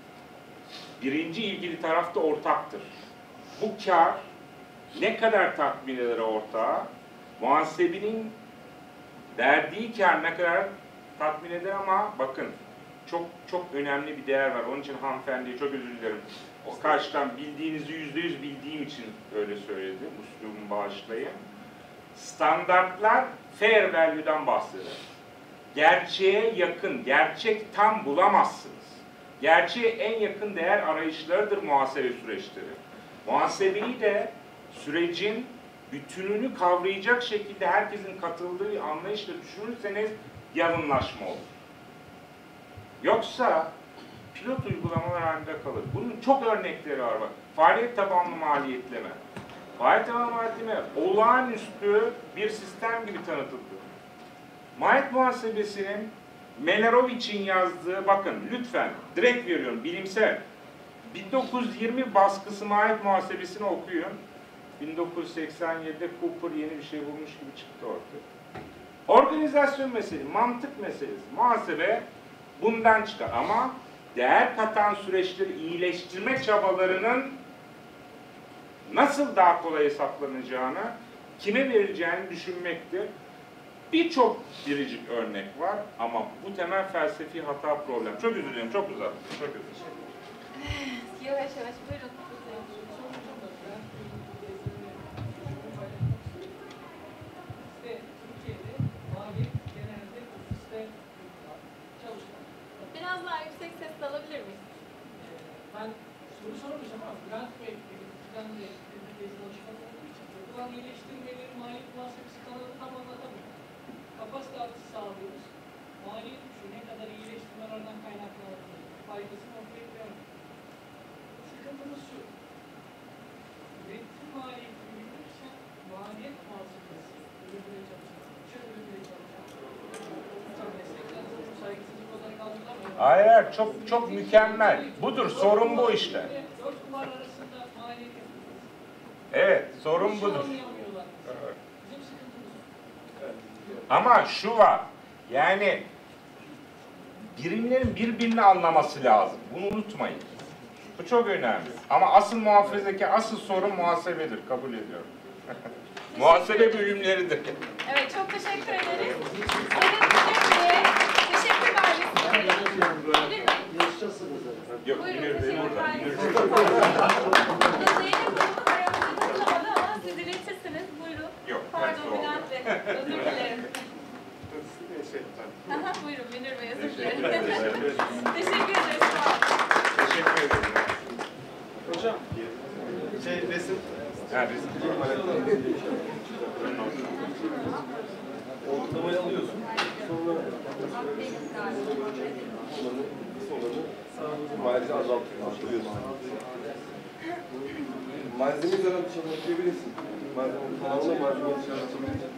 birinci ilgili taraf da ortaktır. Bu kar ne kadar tatmin eder ortağı, muhasebenin verdiği kar ne kadar tatmin eder ama bakın çok önemli bir değer var. Onun için hanımefendiye çok özür dilerim. O karşıdan bildiğinizi %100 bildiğim için öyle söyledi. Üslubumu bağışlayın. Standartlar fair value'dan bahseder. Gerçeğe yakın, gerçek tam bulamazsınız. Gerçeğe en yakın değer arayışlarıdır muhasebe süreçleri. Muhasebeyi de sürecin bütününü kavrayacak şekilde herkesin katıldığı bir anlayışla düşünürseniz yalınlaşma olur. Yoksa pilot uygulamalar halinde kalır. Bunun çok örnekleri var. Bak, faaliyet tabanlı maliyetleme. Faaliyet tabanlı maliyetleme olağanüstü bir sistem gibi tanıtıldı. Maliyet muhasebesinin Melerovic'in yazdığı, bakın lütfen direkt veriyorum, bilimsel. 1920 baskısı maliyet muhasebesini okuyun. 1987'de Cooper yeni bir şey bulmuş gibi çıktı ortaya. Organizasyon meselesi, mantık meselesi, muhasebe bundan çıkar ama değer katan süreçleri iyileştirme çabalarının nasıl daha kolay hesaplanacağını, kime verileceğini düşünmektir. Birçok biricik örnek var ama bu temel felsefi hata problem. Çok özür dilerim, çok uzattım. Çok özür dilerim. Yavaş yavaş buyurun. Biraz daha yüksek sesle alabilir miyiz? Ben soru sormayacağım ama Bülent Bey, Bülent Bey, olduğu için yapılan iyileştirmeleri maliyet muhasebesi kanalı tam anlatamıyor. Kapasite artışı sağlıyoruz. Maliyet düşüyor. Ne kadar iyileştirmelerden kaynaklanabilir. Faydasını ortaya koyamıyor. Sıkıntımız şu. Üretim maliyeti büyüdükçe maliyet muhasebesi ürününe çalışan, ürününe çalışan. Lütfen meslekten sorun saygısızlık olarak algılamayın. Hayır, çok mükemmel. Budur, sorun bu işte. Dört duvar arasında maliyet yapıyoruz. Evet, sorun Hiç budur. anlayamıyorlar. Evet. Bizim sıkıntımız. Ama şu var, yani birimlerin birbirini anlaması lazım. Bunu unutmayın. Bu çok önemli. Ama asıl muhafazaki, asıl sorun muhasebedir. Kabul ediyorum. Muhasebe bölümleridir. Evet, çok teşekkür ederiz. Sayın Münir Bey'e teşekkürler. Münir Bey. Yok, Buyurun, Münir Bey burada. teşekkürler. Münir Bey. Zeynep Hanım'ın aramızda katılamadı ama siz iletirsiniz. Buyurun. Yok, Pardon hepsi oldu. Bülent Bey. Özür dilerim. Aha, buyurun Münir Bey, özür dilerim. Teşekkür ederiz. Sağ olun. Teşekkür ederim. Hocam, resim. Ha, biz Ortalamayı alıyorsun. Sonra malzeme azaltıyorsun. Malzeme zararı çalışabilirsin. Malzeme zararı çalışabilirsin.